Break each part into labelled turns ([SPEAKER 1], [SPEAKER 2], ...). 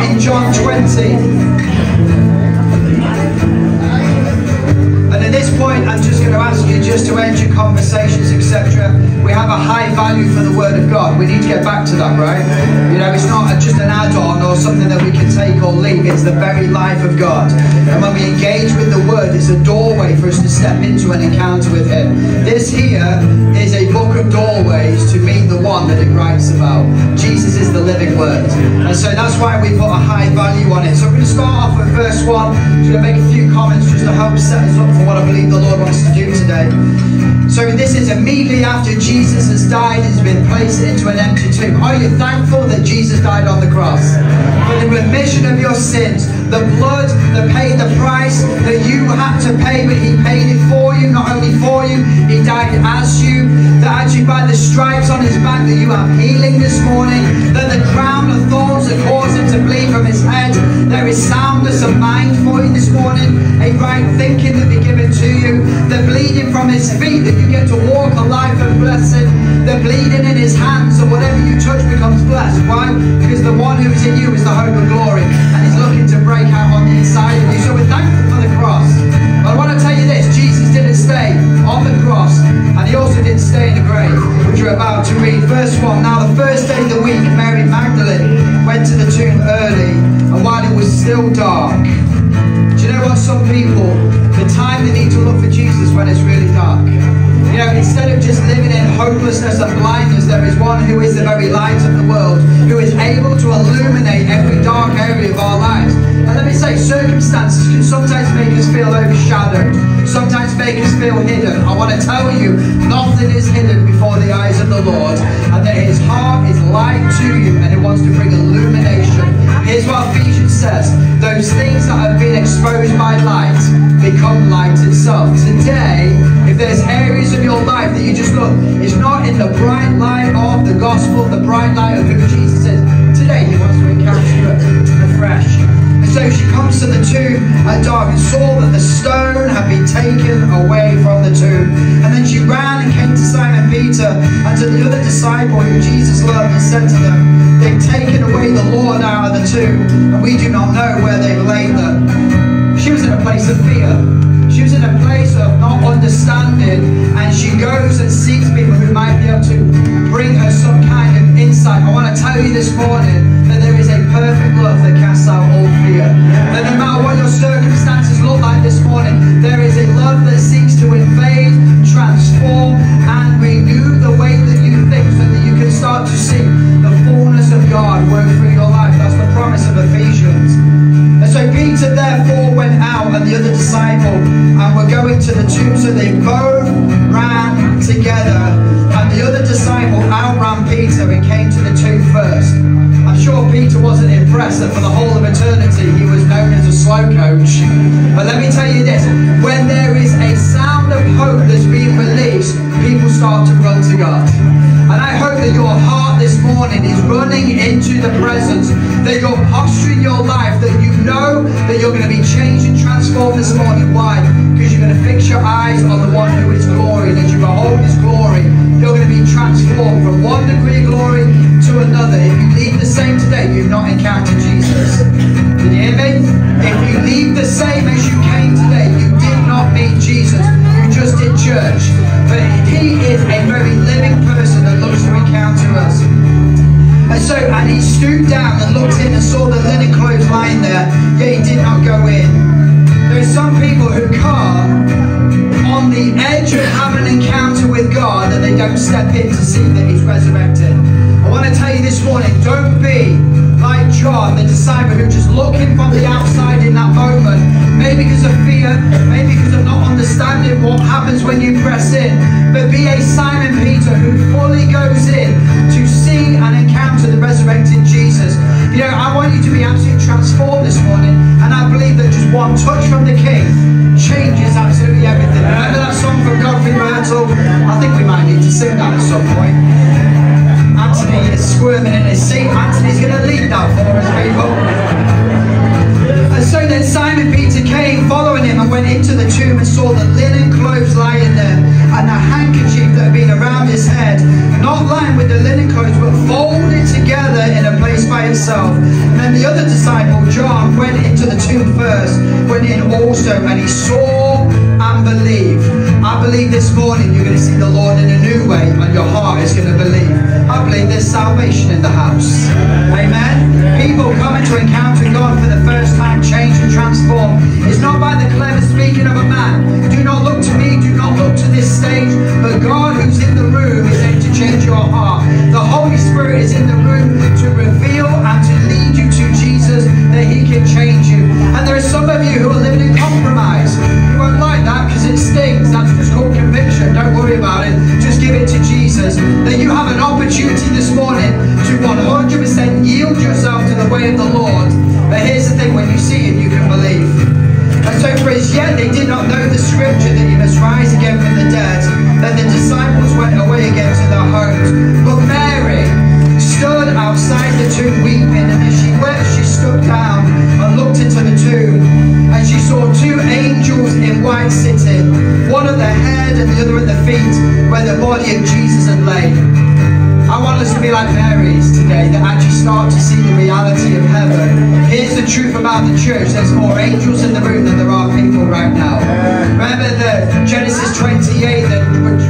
[SPEAKER 1] in John 20. And at this point, I'm just going to ask you just to end your conversations, etc. We have a high value for the Word of God. We need to get back to that, right? You know, it's not just an add-on or something that we can take or leave. It's the very life of God. And when we engage with the Word, it's a doorway for us to step into an encounter with Him. This here is a book of doorways to meet the one that it writes about. Jesus is the living Word. And so that's why we put a high value on it. So we're going to start off with verse 1. I'm going to make a few comments just to help set us up for what I believe the Lord wants to do today. So this is immediately after Jesus has died and has been placed into an empty tomb. Are you thankful that Jesus died on the cross? For the remission of your sins, the blood that paid the price that you had to pay, but He paid it for you, not only for you, He died as you, that actually by the stripes on His back that you have healing this morning, that the crown of thorns that caused Him to bleed from His head, there is soundness of mind for you this morning, a right thinking that be given to you, the bleeding from His feet that you get to walk a life of blessing, the bleeding in His hands, and whatever you touch becomes blessed. Why? Because the one who is in you is the hope of glory, and He's looking to break out on the inside of you. So we're thankful for the cross. But I want to tell you this, Jesus didn't stay on the cross, and He also didn't stay in the grave, which you're about to read. Verse 1, now the first day of the week, Mary Magdalene went to the tomb early, and while it was still dark. Do you know what? Some people, the time they need to look for Jesus when it's really dark. You know, instead of just living in hopelessness and blindness, there is one who is the very light of the world, who is able to illuminate every dark area of our lives. And let me say, circumstances can sometimes make us feel overshadowed, sometimes make us feel hidden. I want to tell you, nothing is hidden before the eyes of the Lord, and that His heart is light to you, and He wants to bring illumination. Here's what Ephesians says, those things that have been exposed by light become light itself. Today, if there's areas of your life that you just look, it's not in the bright light of the gospel, the bright light of who Jesus is, today He wants to encounter you afresh. And so she comes to the tomb at dark and saw that the stone had been taken away from the tomb. And then she ran and came to Simon Peter and to the other disciple whom Jesus loved, and said to them, they've taken away the Lord out of the tomb, and we do not know where they've laid them. She was in a place of fear. She was in a place of not understanding, and she goes and seeks people who might be able to bring her some kind of insight. I want to tell you this morning that there is a perfect love that casts out all fear. That no matter what your circumstances look like this morning, there is a love that seeks to invade, transform, and renew the way that you think, so that you can start to see the fullness of God work through your life. That's the promise of Ephesians. And so Peter therefore went out, and the other disciple, and were going to the tomb. So they both ran together, and the other disciple outran Peter and came to the tomb first. I'm sure Peter wasn't impressed that for the whole of eternity he was known as a slow coach. But let me tell you this, when there is a sound of hope that's being released, people start to run to God. And I hope that your heart this morning is running into the presence, that your posture in your life, that you know that you're going to be changed and transformed this morning. Why? Because you're going to fix your eyes on the one who is glory, and as you behold His glory, you're going to be transformed from one degree of glory to another. If you leave the same today, you've not encountered Jesus. Did you hear me? If you leave the same as you came today, you did not meet Jesus. You just did church. But He is a very living person that looks to encounter us. And he stooped down and looked in and saw the linen clothes lying there, yet he did not go in. There are some people who come on the edge of having an encounter with God, and they don't step in to see that He's resurrected. I want to tell you this morning, don't be like John, the disciple, who just looking from the outside in that moment, maybe because of fear, maybe because of not understanding what happens when you press in, but be a Simon Peter who fully goes in to see and encounter the resurrected Jesus. You know, I want you to be absolutely transformed this morning, and I believe that just one touch from the King changes absolutely everything. Remember that song from Godfrey Myrtle? I think we might need to sing that at some point. Anthony is squirming in his seat. Anthony's going to lead that for us, people. And so then Simon Peter came following him and went into the tomb and saw the linen clothes lying there, and the handkerchief that had been around his head, not lying with the linen clothes, but folded together in a place by itself. then the other disciple, John, went into the tomb first, went in also, and he saw and believed. I believe this morning you're going to see the Lord in a new way, and your heart is going to believe. I believe there's salvation in the house. Amen. People coming to encounter God for the first time, change and transform. It's not by the clever speaking of a man. Do not look to me, do not look to this stage, but God who's in the room is able to change your heart. The Holy Spirit is in the room to reveal and to lead you to Jesus, that he can change you. And there are some of you who are living in compromise. You won't like that because it stings. That's just called conviction. Don't worry about it. Just give it to Jesus. That you have an opportunity this morning to 100% yield yourself to the way of the Lord. But here's the thing, when you see him, you can believe. And so for as yet they did not know the scripture that he must rise again from the dead, then the disciples went away again to their homes. But Mary stood outside the tomb weeping, and as she wept she stood down and looked into the tomb, and she saw two angels in white sitting, one at the head and the other at the feet, where the body of Jesus had lain. I want us to be like Mary's today, that actually start to see the reality of heaven. Here's the truth about the church. There's more angels in the room than there are people right now. Remember the Genesis 28, that when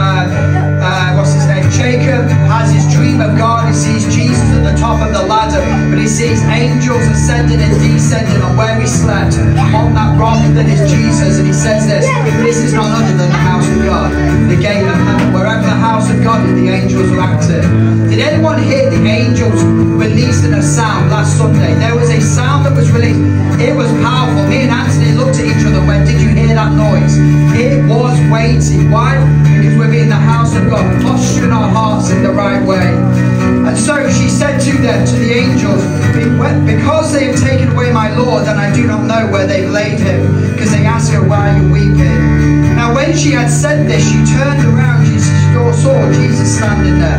[SPEAKER 1] what's his name? Jacob has his dream of God. He sees Jesus at the top of the ladder, but he sees angels ascending and descending on where he slept, on that rock that is Jesus. And he says this is none other than the house of God, the gate of heaven. Wherever the house of God is, the angels are active. Did anyone hear the angels releasing a sound last Sunday? There was a sound that was released. It was powerful. Me and Anthony looked at each other and went, did you hear that noise? It was weighty. Why? Because we're in the house of God, posturing our hearts in the right way. And so she said to them, to the angels, because they have taken away my Lord, and I do not know where they've laid him. Because they asked her, why are you weeping? Now when she had said this, she turned around, she saw Jesus standing there,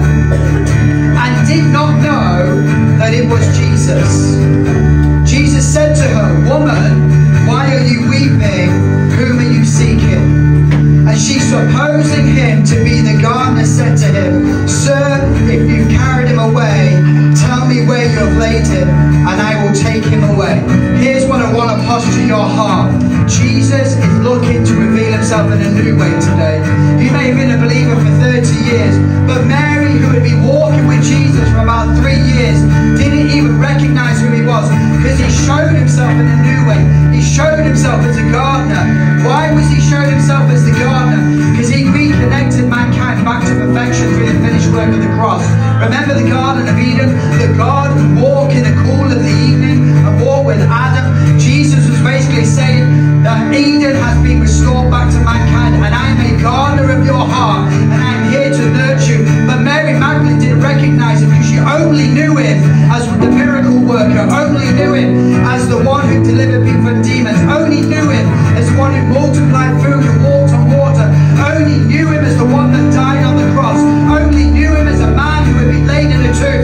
[SPEAKER 1] and did not know that it was Jesus. Jesus said to her, woman, why are you weeping? Whom are you seeking? And she, supposing him to be the gardener, said to him, sir, if you carried him away, tell me where you have laid him, and I will take him away. Here's what I want to posture your heart. Jesus is looking to reveal himself in a new way today. You may have been a believer for 30 years, but Mary, who had been walking with Jesus for about 3 years, didn't even recognize who he was, because he showed himself in a new way. He showed himself as a gardener. Why was he showing himself as the gardener? Because he reconnected mankind back to perfection through the finished work of the cross. Remember the Garden of Eden? The God who walked in the cool of the evening and walked with Adam. Jesus was basically saying that Eden has been restored back to mankind, and I am a gardener of your heart, and I am here to nurture you. But Mary Magdalene didn't recognize him, because she only knew him as the miracle worker, only knew him as the one who delivered people from demons, only knew him as the one who multiplied food and walked on water, only knew him as the one that died on the cross, only knew him as a man who had been laid in a tomb.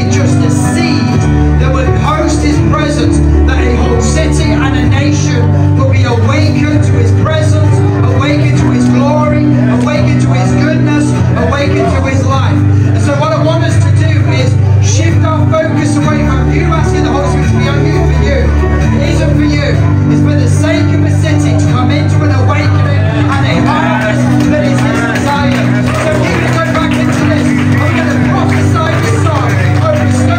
[SPEAKER 1] be just a seed that would host his presence, that a whole city and a nation will be awakened to his presence, awakened to his glory, awakened to his goodness, awakened to his life. And so what I want us to do is shift our focus away from you asking the Holy Spirit to be on you for you. It isn't for you. It's for the sake of the city to come into an awakening and a harvest that is his desire. So keep it going back into this. I'm going to prophesy this song over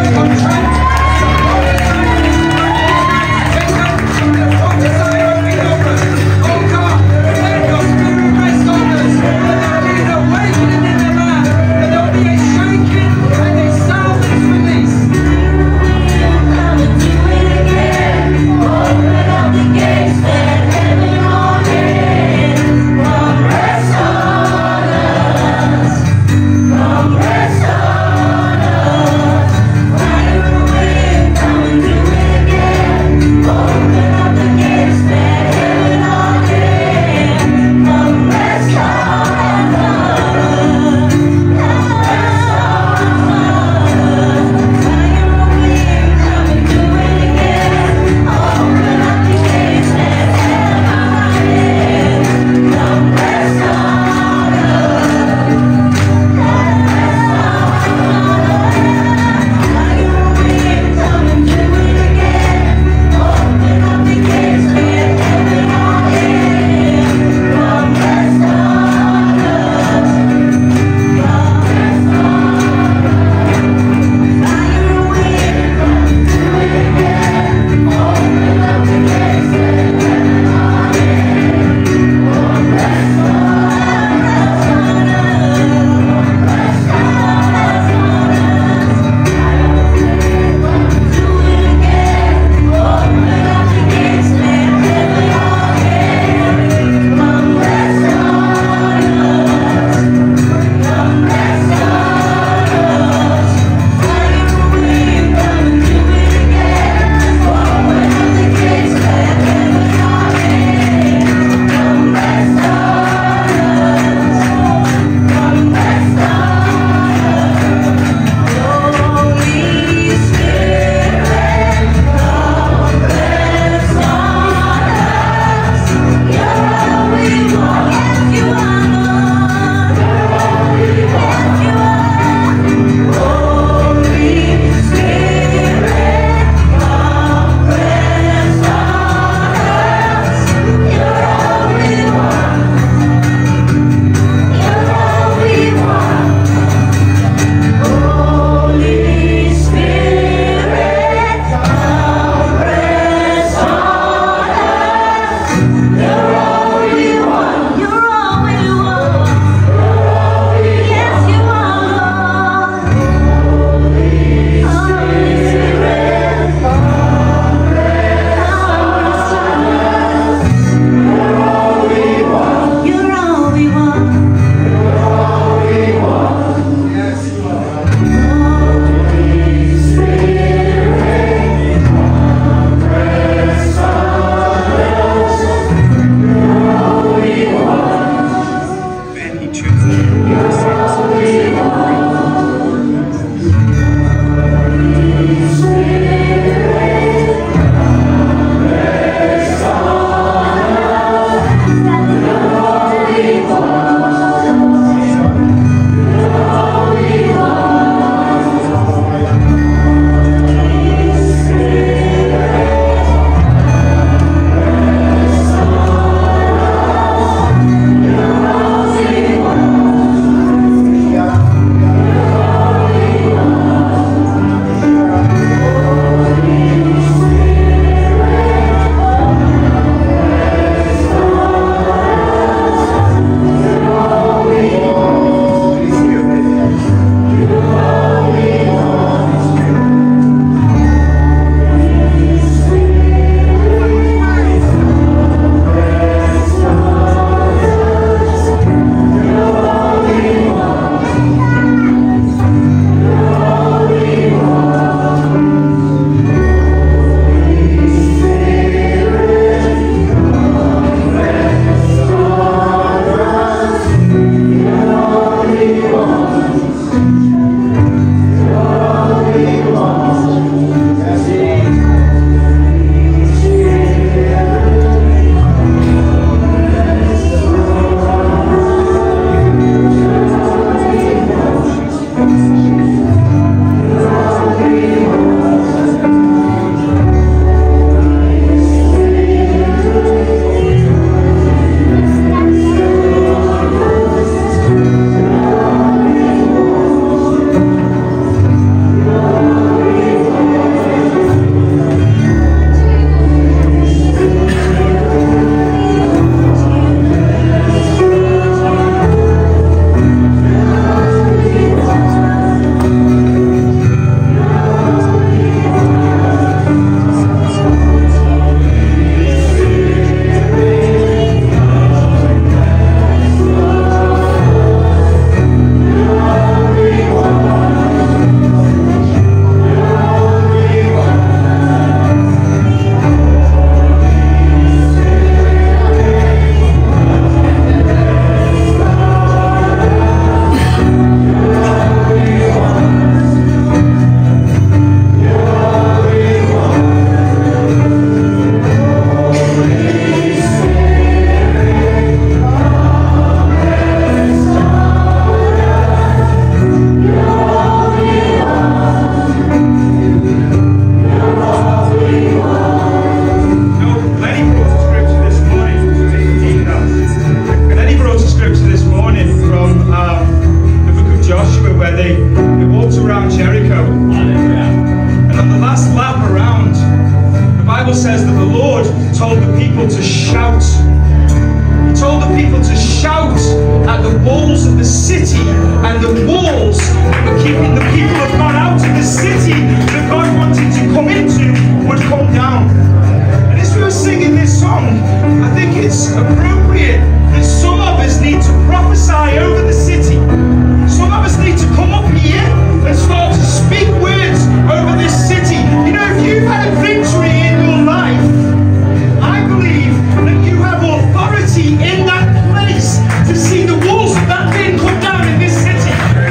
[SPEAKER 2] people to shout. He told the people to shout at the walls of the city, and the walls that were keeping the people of God out of the city that God wanted to come into would come down. And as we were singing this song, I think it's appropriate that some of us need to prophesy over the city. Some of us need to come up here and start to speak words over this city. You know, if you've had a victory in your life, I believe that you have authority in that place to see the walls of that thing come down in this city.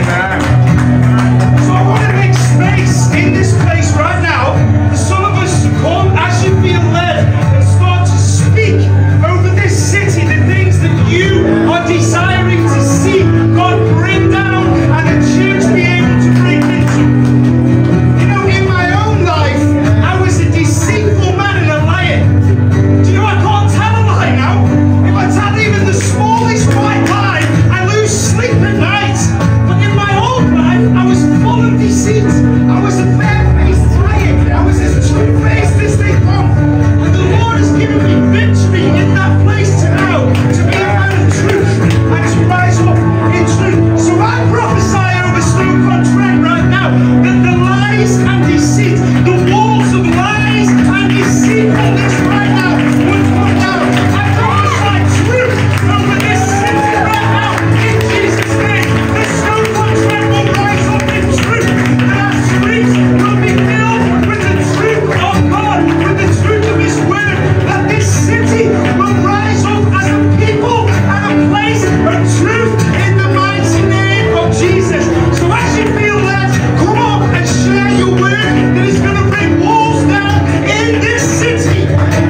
[SPEAKER 2] So I want to make space in this place right now for some of us to come as you feel led and start to speak over this city, the things that you are desiring to see God bring down and the church be able to break into. You know, in my own life, I was a deceitful man and a liar. Do you know I can't tell a lie now? If I tell even the smallest white lie, I lose sleep at night. But in my old life, I was full of deceit. I was a bare-faced liar. I was as two-faced as they come. And the Lord has given me victory in that place to now, to be a man of truth and to rise up in truth. So I prophesy over Stoke-on-Trent right now that the lies and deceit, the walls of lies and deceitfulness right now would come down. I prophesy truth over this city right now in Jesus' name. The Stoke-on-Trent will rise up in truth, and our streets will be filled with the truth of God, with the truth of His word, that this city will rise up as a people and a place of truth in the mighty name of Jesus. So as you feel led, come up and share your word that is going to bring walls down in this city.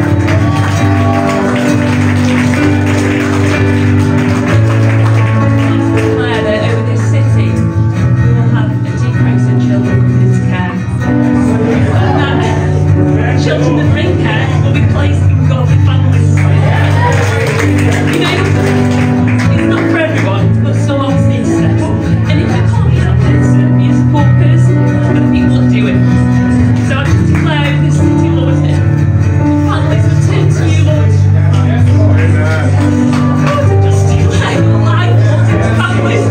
[SPEAKER 3] Declare that over this city, we will have a decrease in children coming into care. Children that are in care will be placed in godly families. You know, it's not for everyone, but some of us need to step up. And if you can't be that person, be a support person for the people that do it. So I just declare over this city, Lord, that families will turn to you, Lord. Lord, I just declare your life into families.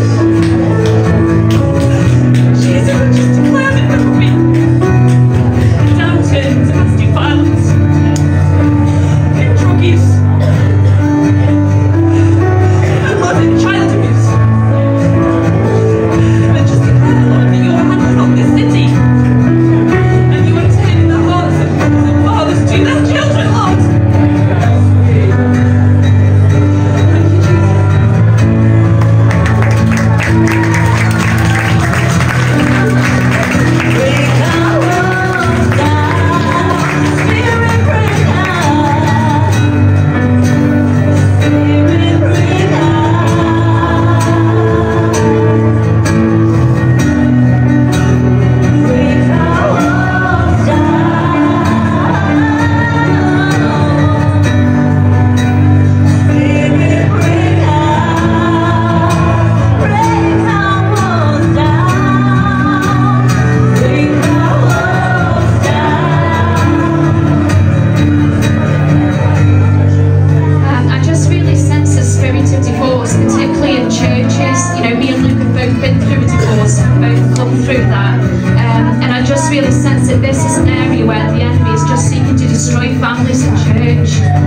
[SPEAKER 3] Jesus, I just declare that there will be downturn to domestic violence and drug use and Lord, and child abuse. And just declare, Lord, that your hand is on this city and you are turning the hearts of fathers to their children, Lord. Thank you, Jesus.
[SPEAKER 4] I just really sense a spirit of divorce, particularly in churches. You know, me and Luke have both been through a divorce, both come through that. And I just really sense that this is an area where the enemy is just seeking to destroy families and church.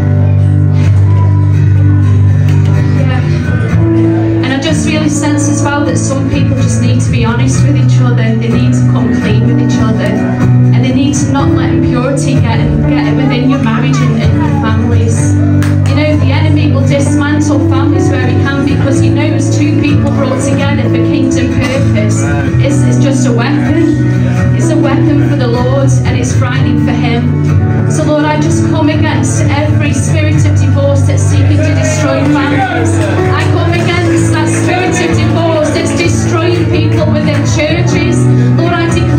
[SPEAKER 4] Yeah. And I just really sense as well that some people just need to be honest with each other. They need to come clean with each other. And they need to not let impurity get within your marriage and your families. You know, the enemy will dismantle families where he can, because he knows two people brought together for kingdom purpose. It's just a weapon. It's a weapon for the Lord, and it's frightening for him. So Lord, I just come against every spirit of divorce that's seeking to destroy families. I come against that spirit of divorce that's destroying people within churches. Lord, I declare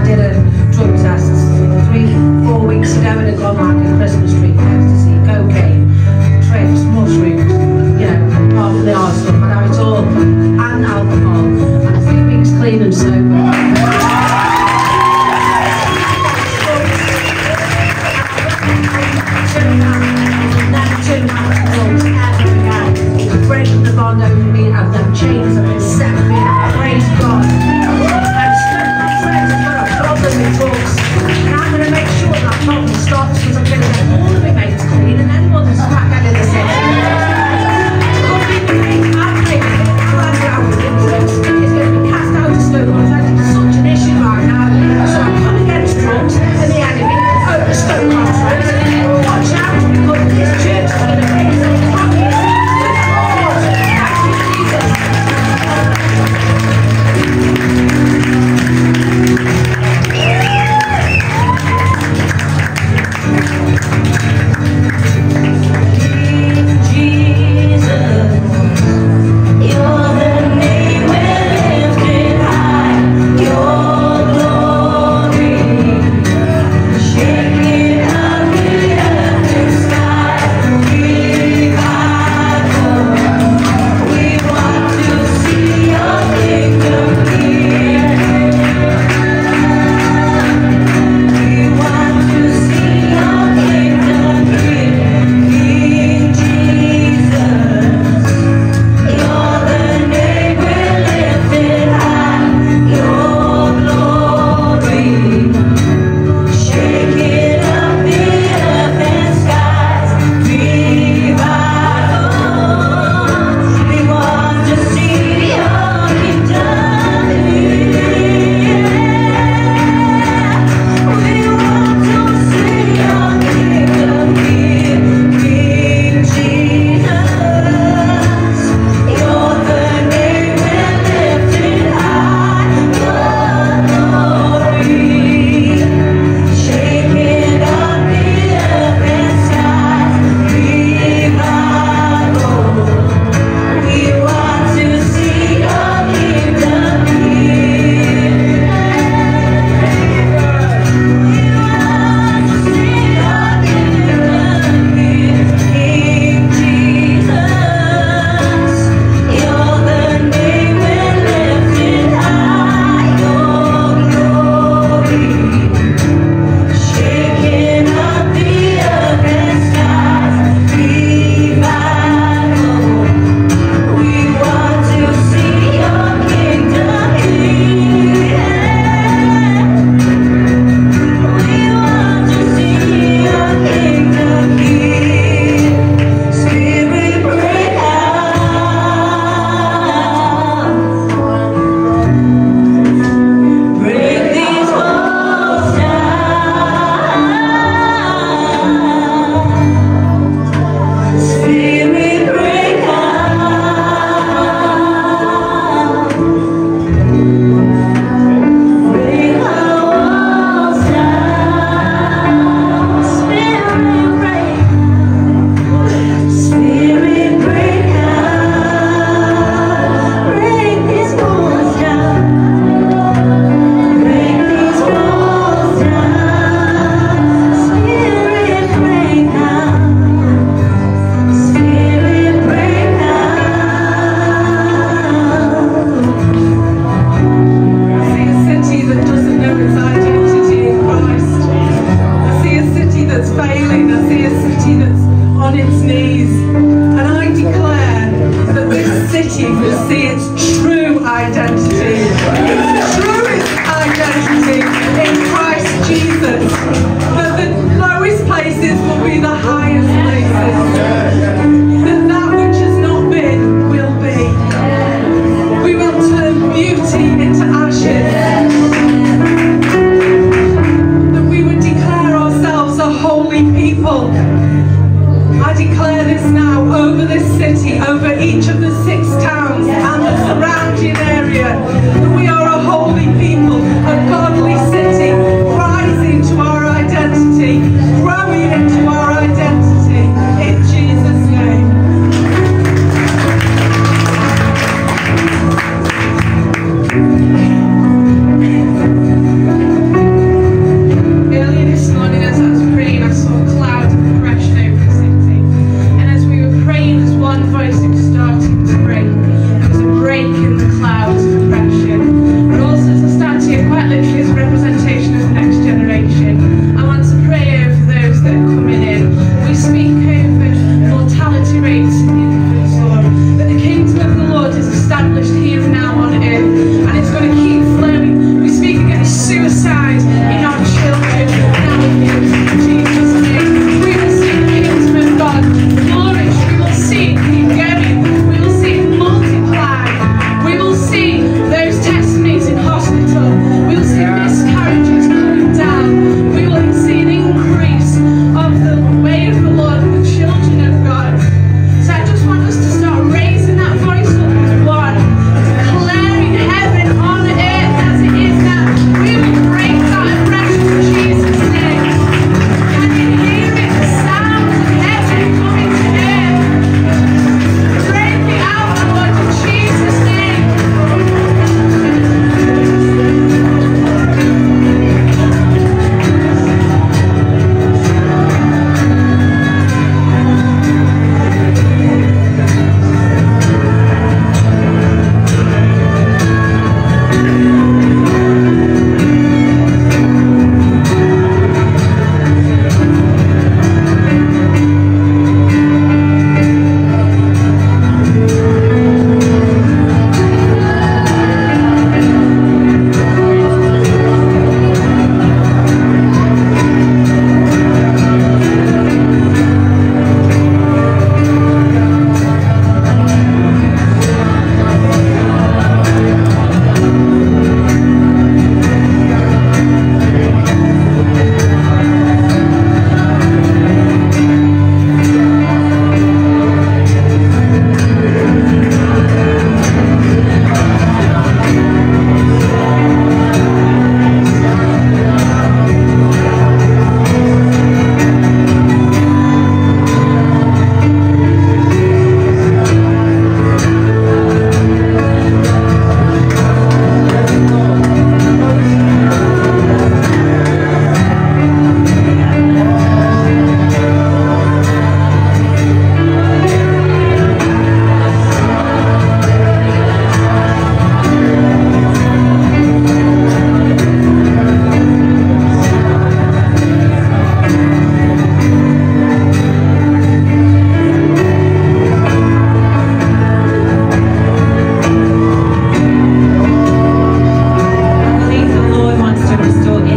[SPEAKER 5] did a drug test 3-4 weeks ago and it gone like a Christmas tree. Ecstasy, cocaine, trips, mushrooms, you know, half the hard stuff. And now it's all, and alcohol. And 3 weeks clean and sober. Breaking the bond over me and them chains have been set free. Praise God. I'm stuck with friends, but I've got them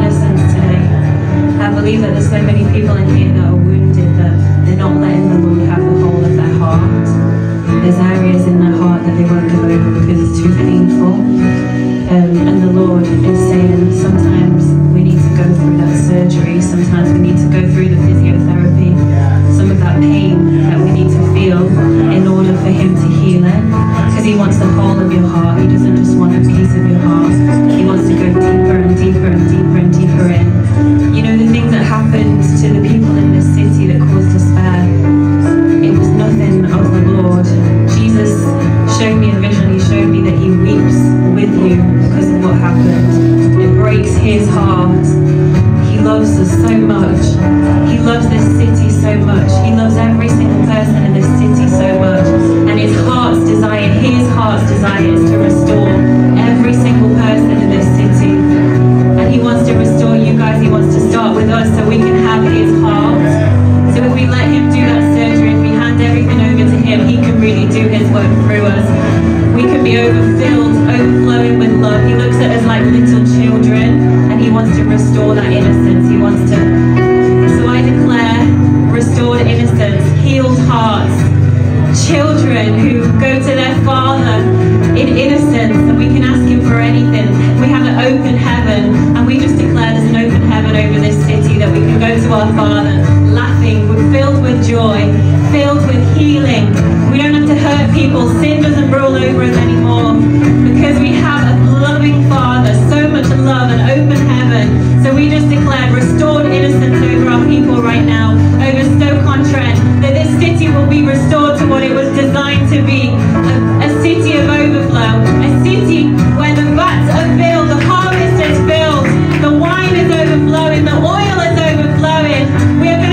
[SPEAKER 5] innocence today. I believe that there's so many people in here that are wounded, that they're not letting the Lord have the whole of their heart. There's areas in their heart that they won't give over because it's too painful. And the Lord is saying sometimes we need to go through that surgery, sometimes we need to go through the physiotherapy, some of that pain that we need to feel in order for Him to heal it. Because He wants the whole of your heart. He doesn't just want a piece of your heart. He wants to go deeper and deeper and deeper and deeper in. You know, the things that happened to the people in this city that caused despair, it was nothing of the Lord. Jesus showed me a vision. He showed me that He weeps with you because of what happened. It breaks His heart. He loves us so much. He loves this city so much. He loves every single person in this city so much. And His heart's desire is to restore every single person in this city. And He wants to restore you guys. He wants to start with us so we can have His heart. So if we let Him do that surgery, if we hand everything over to Him, He can really do His work through us. We can be overflowing with love. He looks at us like little children, and He wants to restore that innocence. He wants to. So I declare restored innocence, healed hearts, children who go to their Father in innocence, and we can ask Him for anything. We have an open heaven, and we just declare there's an open heaven over this city, that we can go to our Father laughing, we're filled with joy, filled with healing. We don't have to hurt people. Sin doesn't rule over us anymore because we have a loving Father, so much love, an open heaven. So we just declare restored innocence over our people right now, over Stoke-on-Trent, that this city will be restored to what it was designed to be, a city of overflow, a city where the vats are filled, the harvest is filled, the wine is overflowing, the oil is overflowing. We are going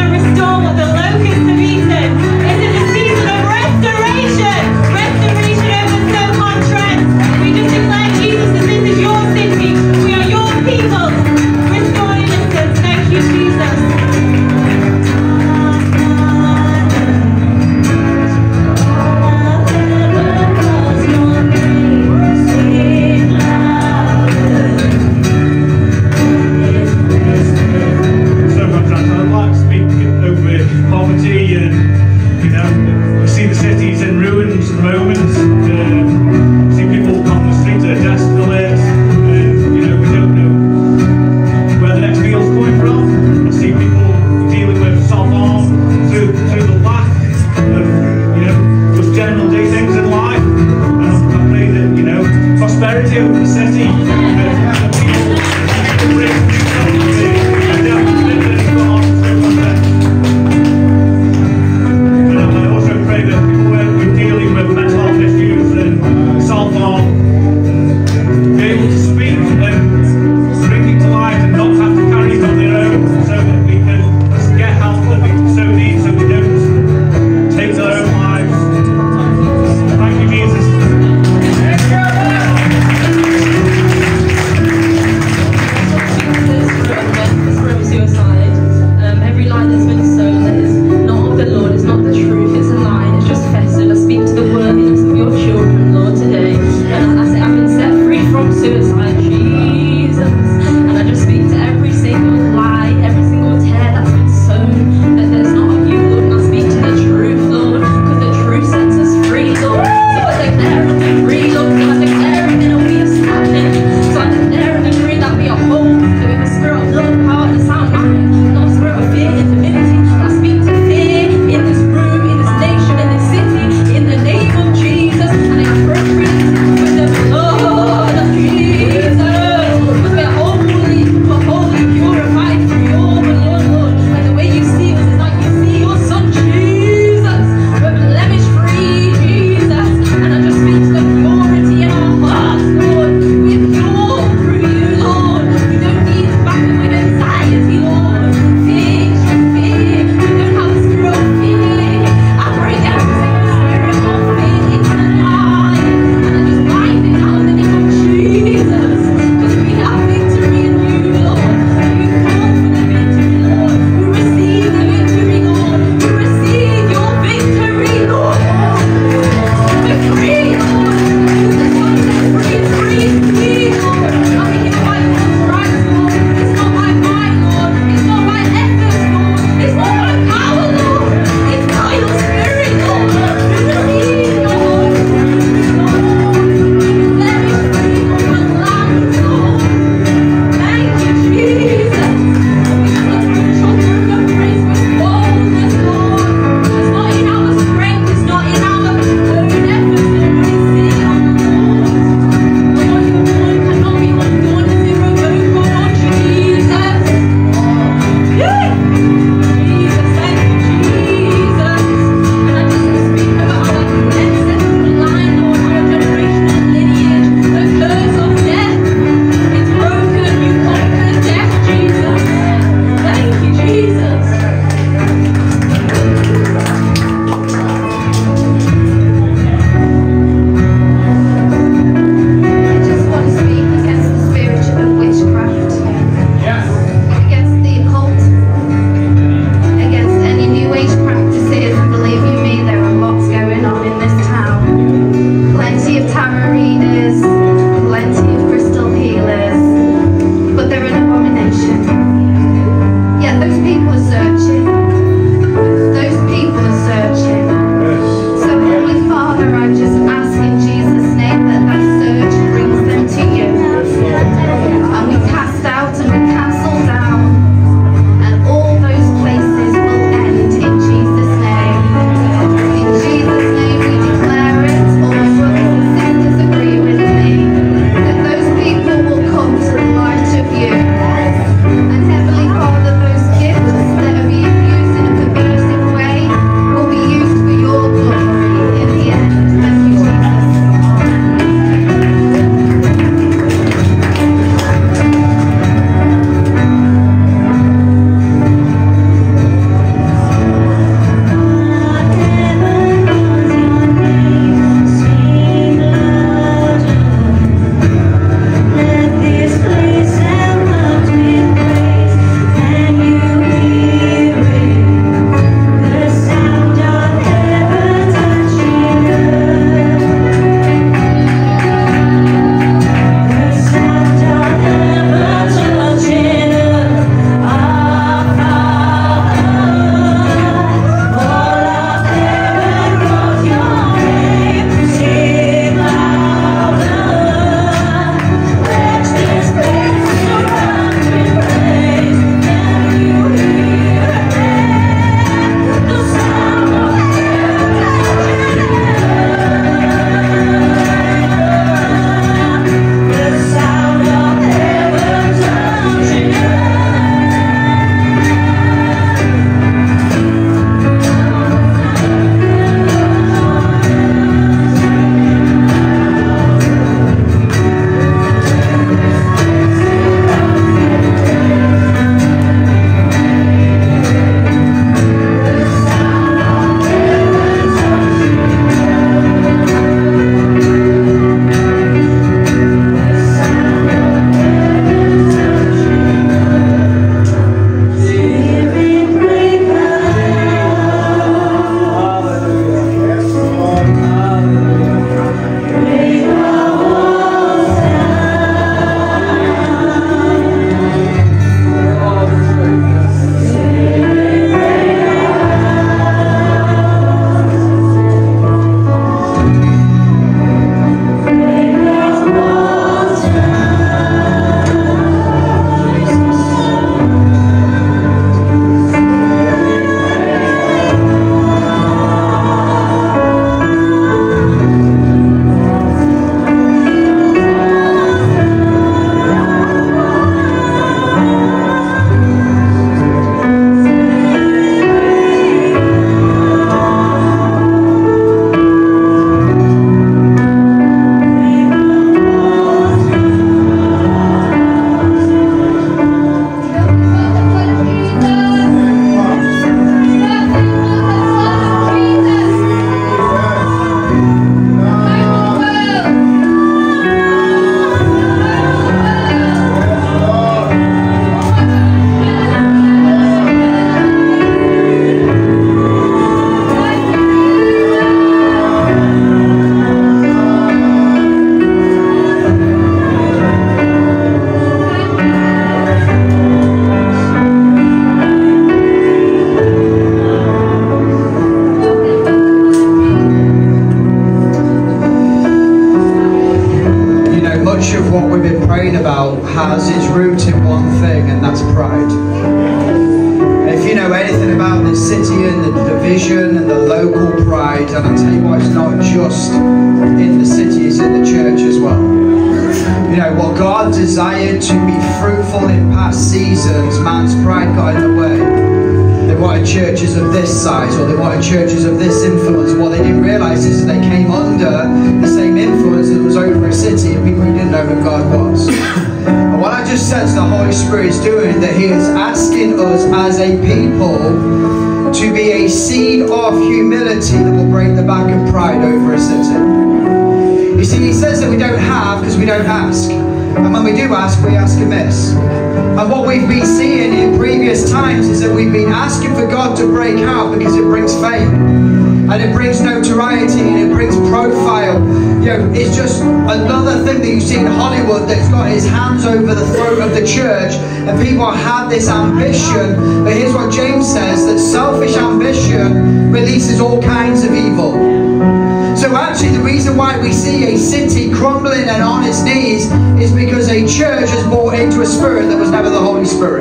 [SPEAKER 1] If you know anything about this city and the division and the local pride, and I tell you what, it's not just in the city, it's in the church as well. You know, what God desired to be fruitful in past seasons, man's pride got in the way. They wanted churches of this size, or they wanted churches of this influence. What they didn't realise is that they came under the same influence that was over a city of people who didn't know who God was. And what I just sense the Holy Spirit is doing, that He is asking us as a people to be a seed of humility that will break the back of pride over a city. You see, He says that we don't have because we don't ask. And when we do ask, we ask amiss. And what we've been seeing in previous times is that we've been asking for God to break out because it brings fame. And it brings notoriety and it brings profile. You know, it's just another thing that you see in Hollywood that's got his hands over the throat of the church, and people have this ambition. But here's what James says, that selfish ambition releases all kinds of evil. So actually the reason why we see a city crumbling and on its knees is because a church has bought into a spirit that was never the Holy Spirit.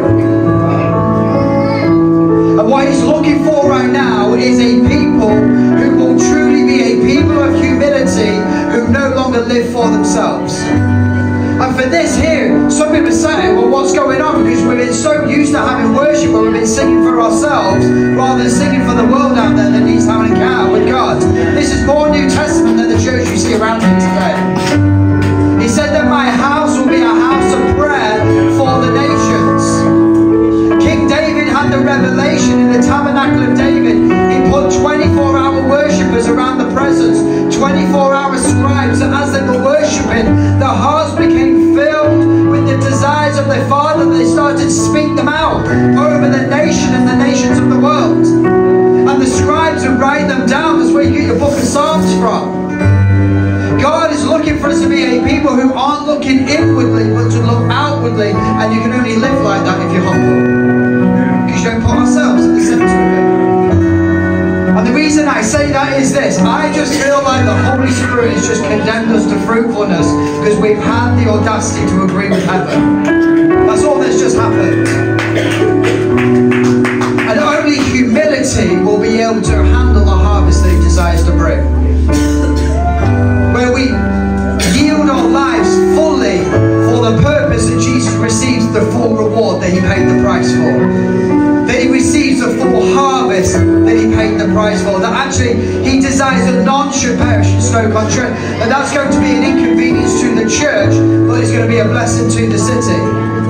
[SPEAKER 1] And what He's looking for right now is a people who will truly be a people of humility, who no longer live for themselves. And for this here, some people are saying, well, what's going on? Because we've been so used to having worship where we've been singing for ourselves rather than singing for the world out there that needs to have an encounter with God. This is more New Testament than the church you see around here today. He said that my house will be a house of prayer for the nations. King David had the revelation in the tabernacle of David. He put 24-hour worshippers around the presence, 24-hour scribes, and as they were worshipping, their hearts became filled with the desires of their Father. They started to speak them out over the nation and the nations of the world. And the scribes would write them down. That's where you get your book of Psalms from. God is looking for us to be a people who aren't looking inwardly but to look outwardly, and you can only live like that if you're humble, because you don't put ourselves at the centre of it. And the reason I say that is this: I just feel like the Holy Spirit has just condemned us to fruitfulness because we've had the audacity to agree with heaven. That's all that's just happened. And only humility will be able to handle the harvest that He desires to bring. Where we yield our lives fully for the purpose that Jesus receives the full reward that He paid the price for. That He receives the full harvest that He paid the price for. That actually He desires that none should perish and no contrary. And that's going to be an inconvenience to the church, but it's going to be a blessing to the city.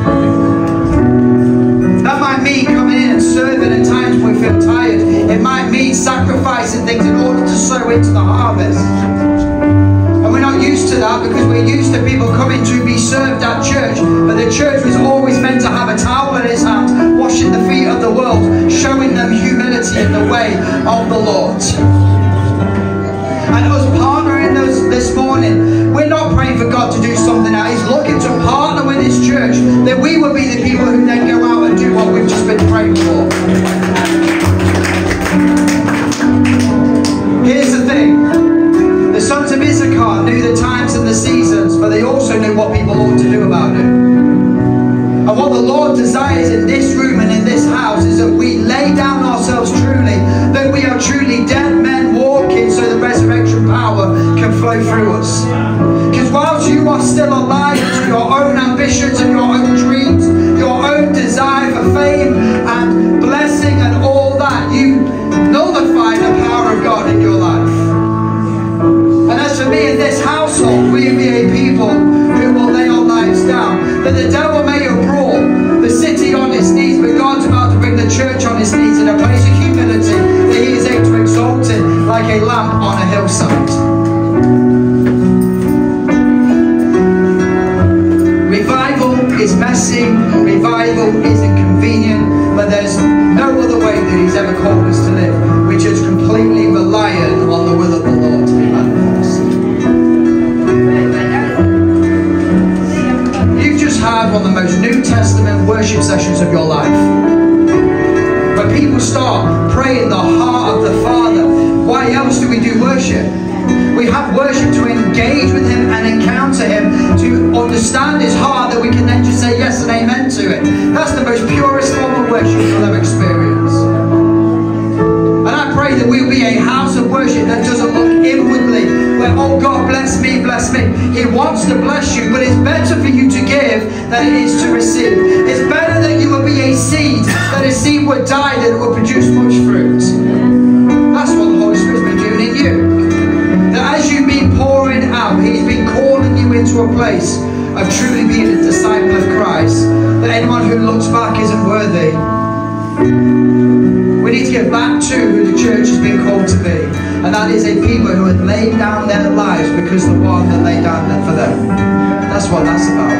[SPEAKER 1] That might mean coming in and serving at times when we feel tired. It might mean sacrificing things in order to sow into the harvest. And we're not used to that because we're used to people coming to be served at church. But the church was always meant to have a towel in its hand, washing the feet of the world, showing them humility in the way of the Lord. And us partnering this morning, we're not praying for God to do something now. He's looking to partner with His church, that we will be the people who then go out and do what we've just been praying for. Here's the thing. The sons of Issachar knew the times and the seasons, but they also knew what people ought to do about it. And what the Lord desires in this room and in this house is that we lay down ourselves truly, that we are truly dead men walking so the resurrection power can flow through us. Because whilst you are still alive to your own ambitions and your own dreams, your own desire for fame and blessing and all that, you nullify the power of God in your life. And as for me in this household, we will be a people who will lay our lives down. That the devil may have brought the city on its knees, but God's about to bring the church on its knees in a place of humility, that He is able to exalt it like a lamp on a hillside. Revival is messy, revival is inconvenient, but there's no other way that He's ever called us to live, which is completely reliant on the will of the Lord to be manifest. You've just had one of the most New Testament worship sessions of your life, where people start praying the heart of the Father. Why else do we do worship? We have worship to engage with Him and encounter Him, to understand His heart, that we can then just say yes and amen to it. That's the most purest form of worship you'll ever experience. And I pray that we'll be a house of worship that doesn't look inwardly, where, oh God, bless me, bless me. He wants to bless you, but it's better for you to give than it is to receive. It's better that you will be a seed, that a seed would die, that it will produce much fruit. That's what the Holy Spirit's been doing in you. That as you've been pouring out, He's been calling you into a place of truly being a disciple of Christ, that anyone who looks back isn't worthy. We need to get back to who the church has been called to be, and that is a people who have laid down their lives because the one that laid down for them. That's what that's about.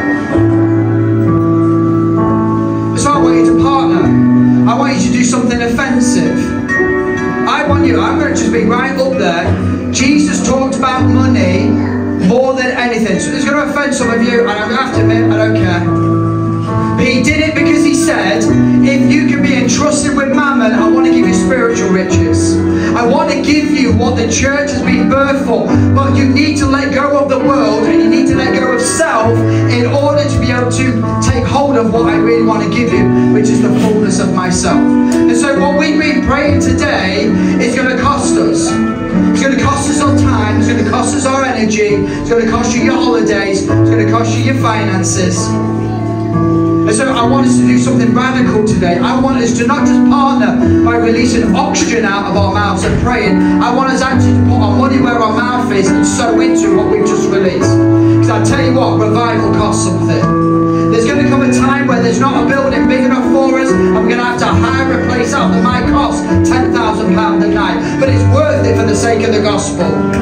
[SPEAKER 1] So I want you to partner. I want you to do something offensive. I'm going to just be right up there. Jesus talked about money more than anything. So it's going to offend some of you, and I'm going to have to admit, I don't care. But He did it because He said, if you can be entrusted with mammon, I want to give you spiritual riches. I want to give you what the church has been birthed for. But you need to let go of the world, and you need to let go of self in order to be able to take hold of what I really want to give you, which is the fullness of myself. And so what we've been praying today is going to cost us. It's going to cost us our time, it's going to cost us our energy, it's going to cost you your holidays, it's going to cost you your finances. And so I want us to do something radical today. I want us to not just partner by releasing oxygen out of our mouths and praying. I want us actually to put our money where our mouth is and sow into what we've just released. Because I tell you what, revival costs something. There's going to come a time where there's not a building big enough for us, and we're going to have to hire a place out that might cost £10,000 a night. But it's worth it for the sake of the gospel.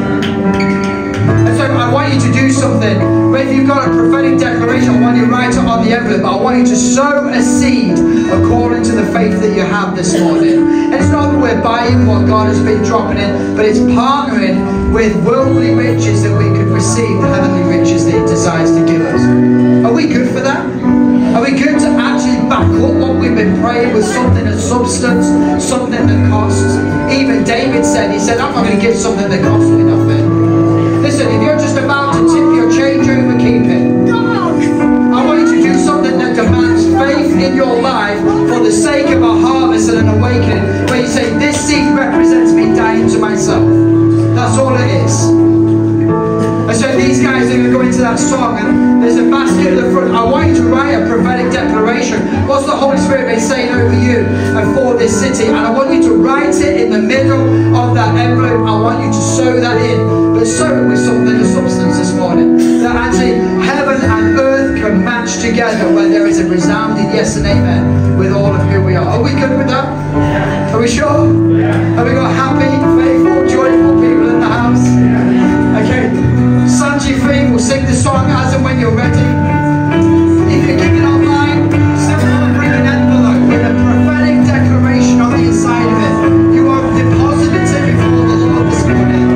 [SPEAKER 1] And so I want you to do something. If you've got a prophetic declaration, I want you to write it on the envelope. But I want you to sow a seed according to the faith that you have this morning. And it's not that we're buying what God has been dropping in, but it's partnering with worldly riches that we could receive the heavenly riches that He desires to give us. Are we good for that? Are we good to actually back up what we've been praying with something of substance, something that costs? Even David said, he said, I'm not going to give something that costs me nothing. Listen, if you're just about to tip your change over, keep it. I want you to do something that demands faith in your life for the sake of a harvest and an awakening, where you say, this seed represents me dying to myself. That's all it is. And so these guys are going to go into that song, and there's a basket at the front. I want you to write a prophetic declaration. What's the Holy Spirit been saying over you and for this city? And I want you to write it in the middle of that envelope. I want you to sow that in. But sow it with something of substance this morning. That actually heaven and earth can match together, where there is a resounding yes and amen with all of who we are. Are we good with that? Are we sure? Have we got happy, faithful, joyful people in the house? Okay. Sanji Free will sing the song as and when you're ready. If you're giving online, simply bring an envelope with a prophetic declaration on the inside of it. You are deposited before the Lord this morning.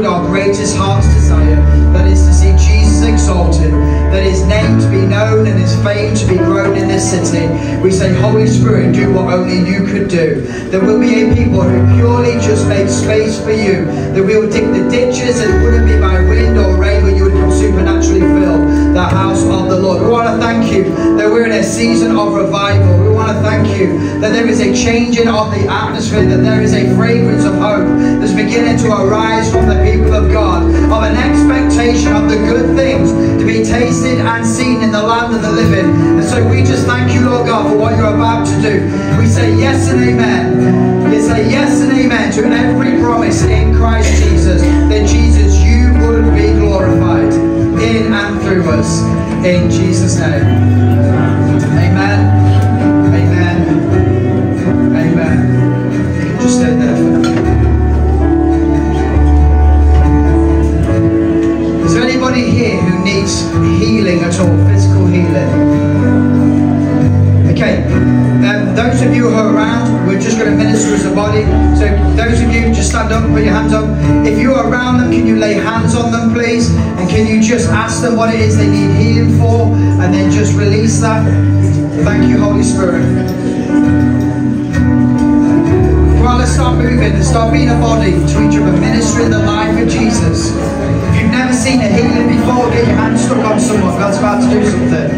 [SPEAKER 1] Lord, our greatest heart's desire, that is to see Jesus exalted, that his name to be known and his fame to be grown in this city. We say, Holy Spirit, do what only you could do. There will be a people who purely just make space for you, that we will dig the ditches, and it wouldn't be by wind or rain, but you would come supernaturally fill the house of the Lord. We want to thank you that we're in a season of revival. We want to thank you that there is a changing of the atmosphere, that there is a fragrance of hope that's beginning to arise from the people of God, of an expectation of the good things to be tasted and seen in the land of the living. And so we just thank you, Lord God, for what you're about to do. We say yes and amen. We say yes and amen to every promise in Christ Jesus, that Jesus, you would be glorified in and through us. In Jesus' name. Amen. Amen. Amen. You can just stay there for now. Is there anybody here who needs healing at all? Physical healing? Okay. Those of you who are around, we're just going to minister as a body. So those of you, just stand up, put your hands up. If you are around them, can you lay hands on them, please? And can you just ask them what it is they need healing for, and then just release that? Thank you, Holy Spirit. Well, let's start moving and start being a body to each other, ministering the life of Jesus. If you've never seen a healing before, get your hand stuck on someone. God's about to do something.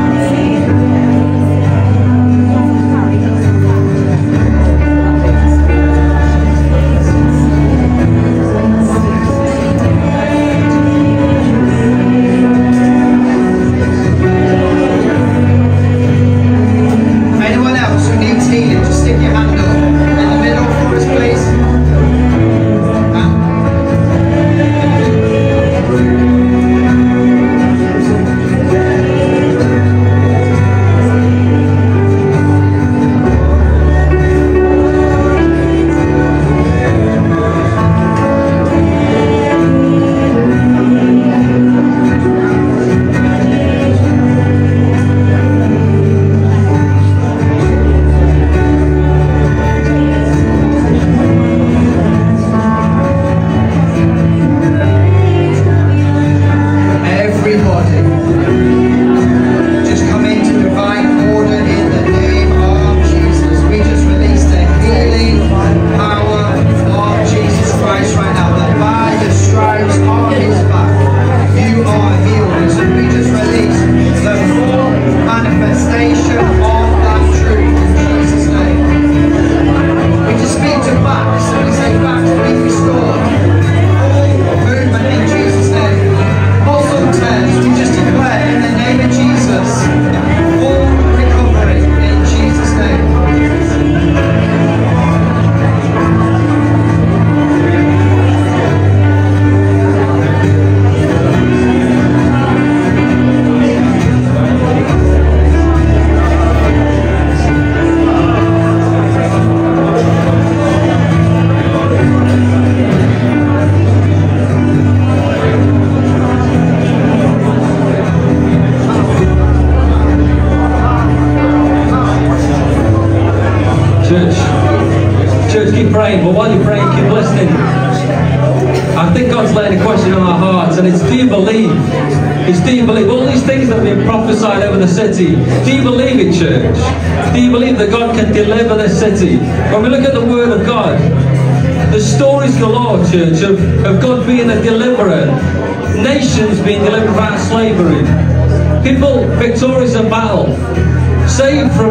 [SPEAKER 6] Church, keep praying, but while you're praying, keep listening. I think God's laying a question on our hearts, and it's, do you believe? It's, do you believe all these things that have been prophesied over the city? Do you believe it, church? Do you believe that God can deliver this city? When we look at the Word of God, the stories galore, church, of God being a deliverer, nations being delivered out of slavery, people victorious in battle, saved from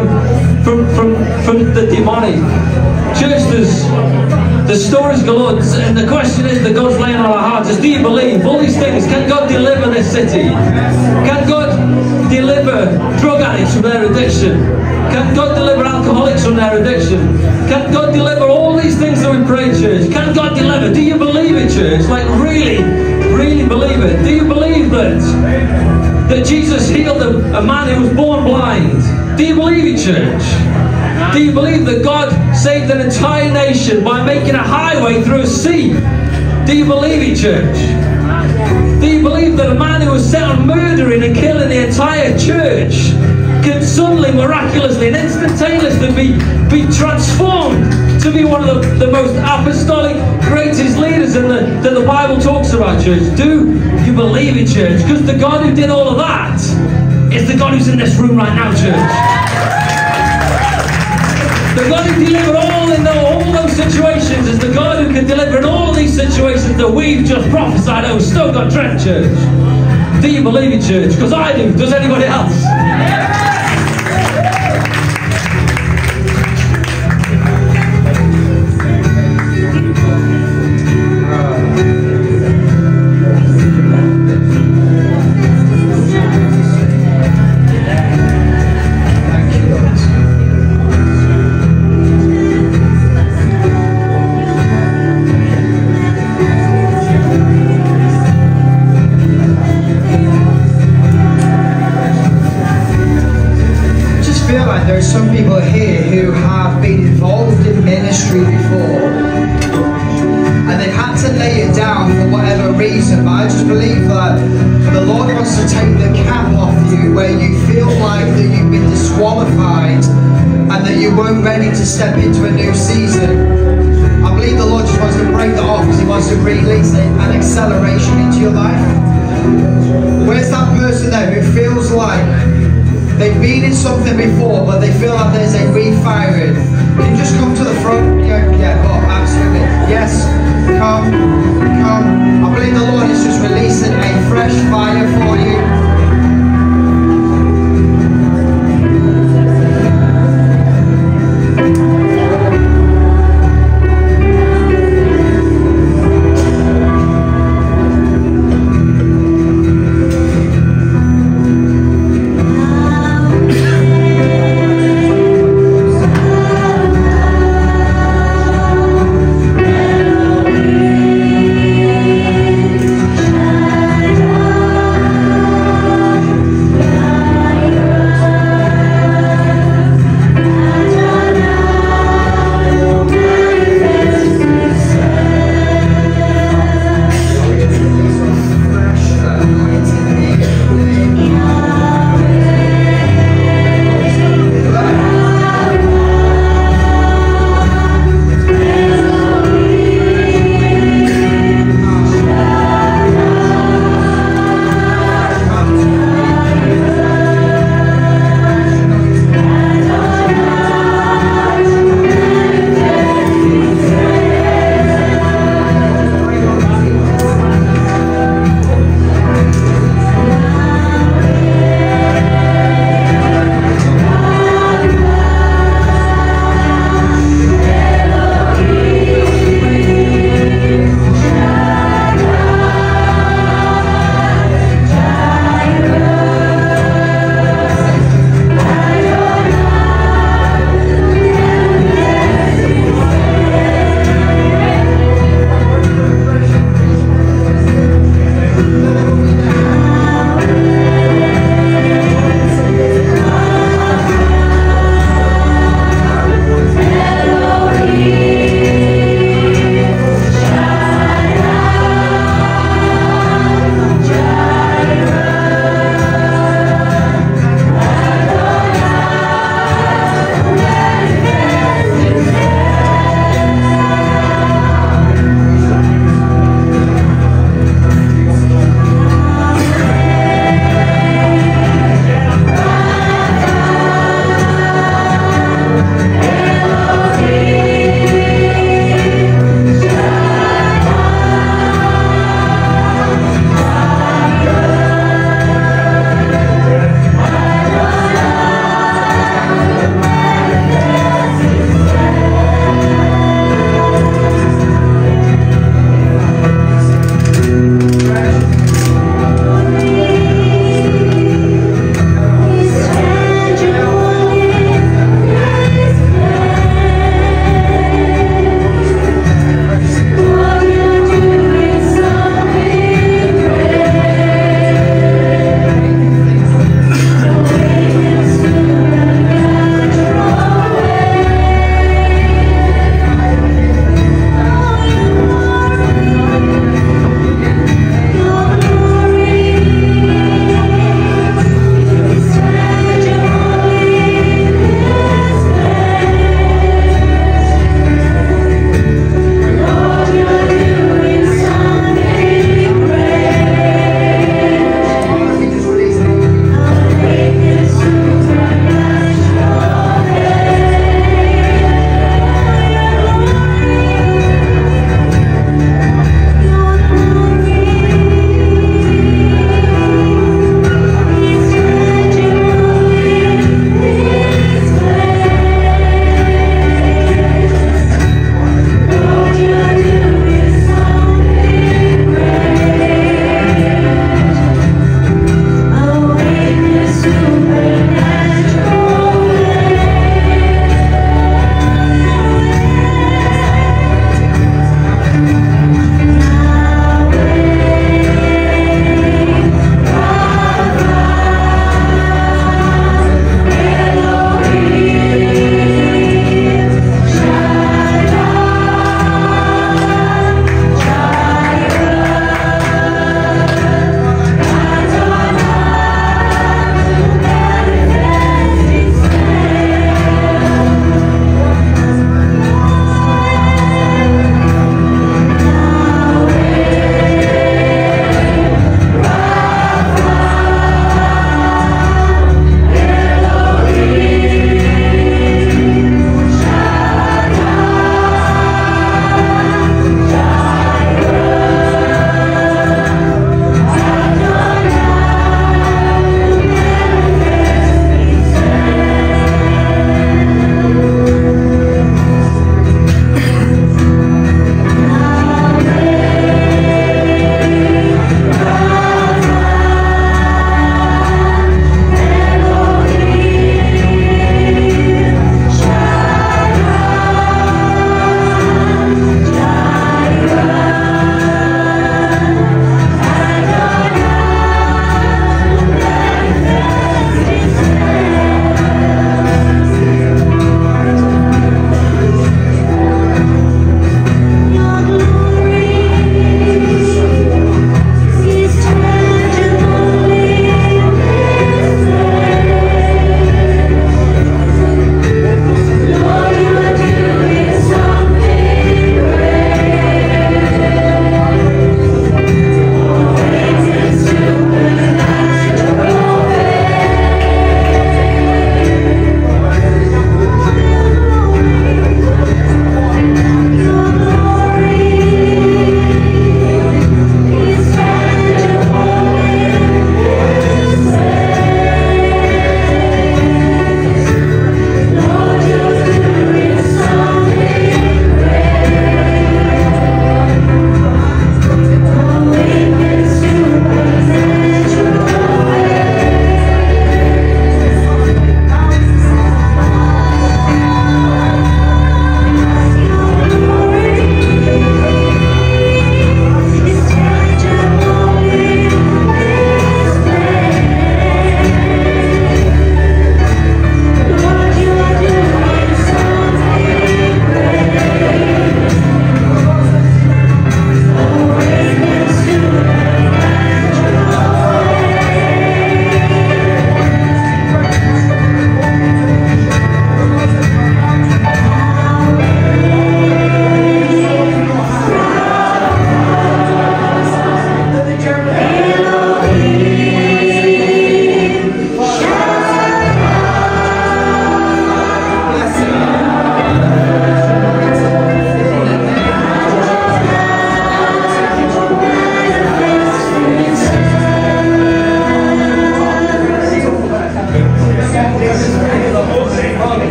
[SPEAKER 6] the demonic. Church, there's stories galore, and the question is that God's laying on our hearts is, do you believe all these things? Can God deliver this city? Can God deliver drug addicts from their addiction? Can God deliver alcoholics from their addiction? Can God deliver all these things that we pray, church? Can God deliver? Do you believe it, church? Like, really, really believe it? Do you believe that Jesus healed a man who was born blind? Do you believe it, church? Do you believe that God saved an entire nation by making a highway through a sea? Do you believe it, church? Do you believe that a man who was set on murdering and killing the entire church can suddenly, miraculously and instantaneously be transformed to be one of the most apostolic, greatest leaders that the Bible talks about, church? Do you believe it, church? Because the God who did all of that is the God who's in this room right now, church. The God who delivered all those situations is the God who can deliver in all these situations that we've just prophesied over Stoke-on-Trent, church. Do you believe it, church? Because I do. Does anybody else?
[SPEAKER 1] There are some people here who have been involved in ministry before and they've had to lay it down for whatever reason, but I just believe that the Lord wants to take the cap off you where you feel like that you've been disqualified and that you weren't ready to step into a new season. I believe the Lord just wants to break that off because He wants to release an acceleration into your life. Where's that person there who feels like they've been in something before, but they feel like there's a refiring? Can you just come to the front? Yeah, absolutely. Yes, come. I believe the Lord is just releasing a fresh fire for you.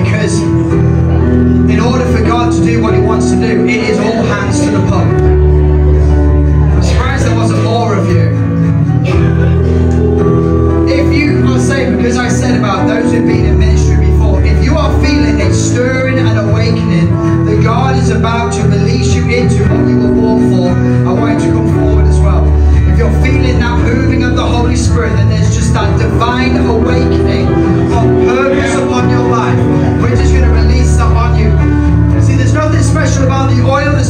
[SPEAKER 1] Because in order for God to do what he wants to do, it is all hands to the pump. I'm surprised there wasn't more of you. If you, I'll say, because I said about those who've been in ministry before, if you are feeling a stirring and awakening that God is about to release you into what you were born for, I want you to come forward as well. If you're feeling that moving of the Holy Spirit, then there's just that divine awakening of purpose upon your life. We're just going to release that on you. See, there's nothing special about the oil.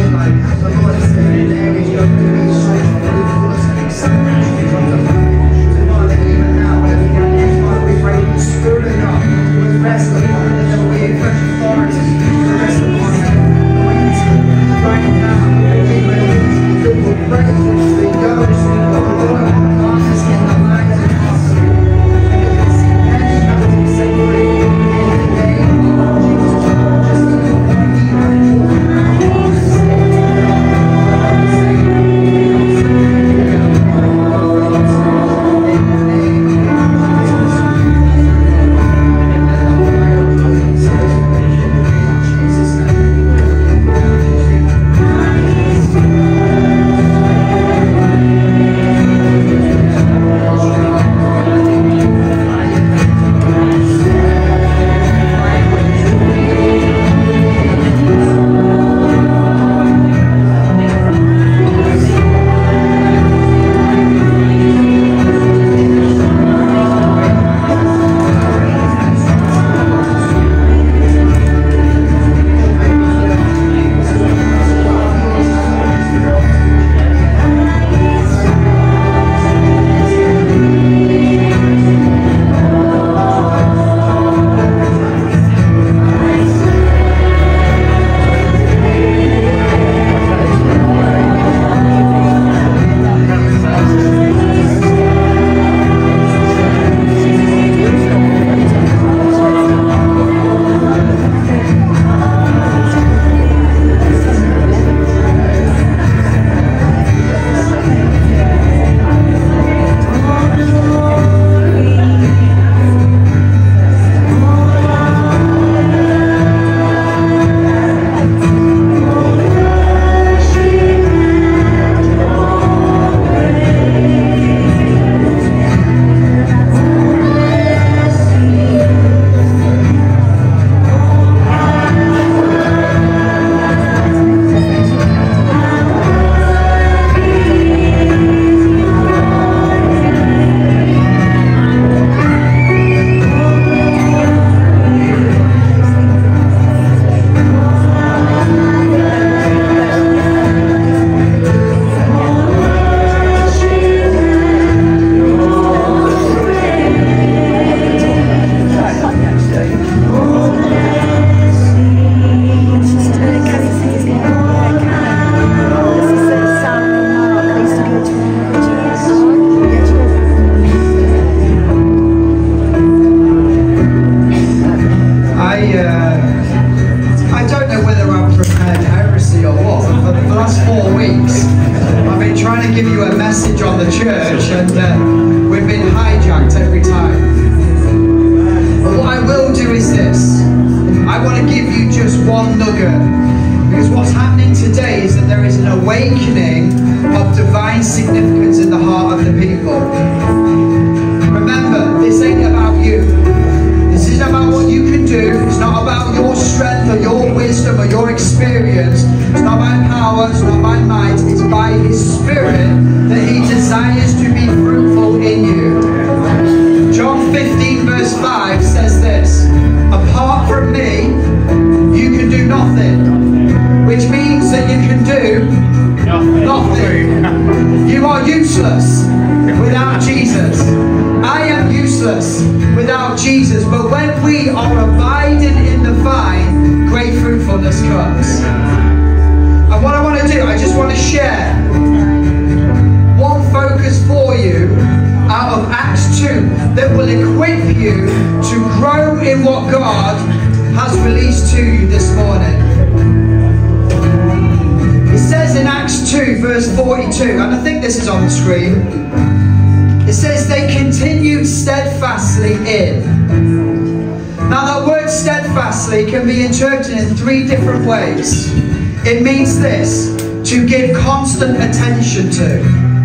[SPEAKER 1] Can be interpreted in three different ways. It means this: to give constant attention to.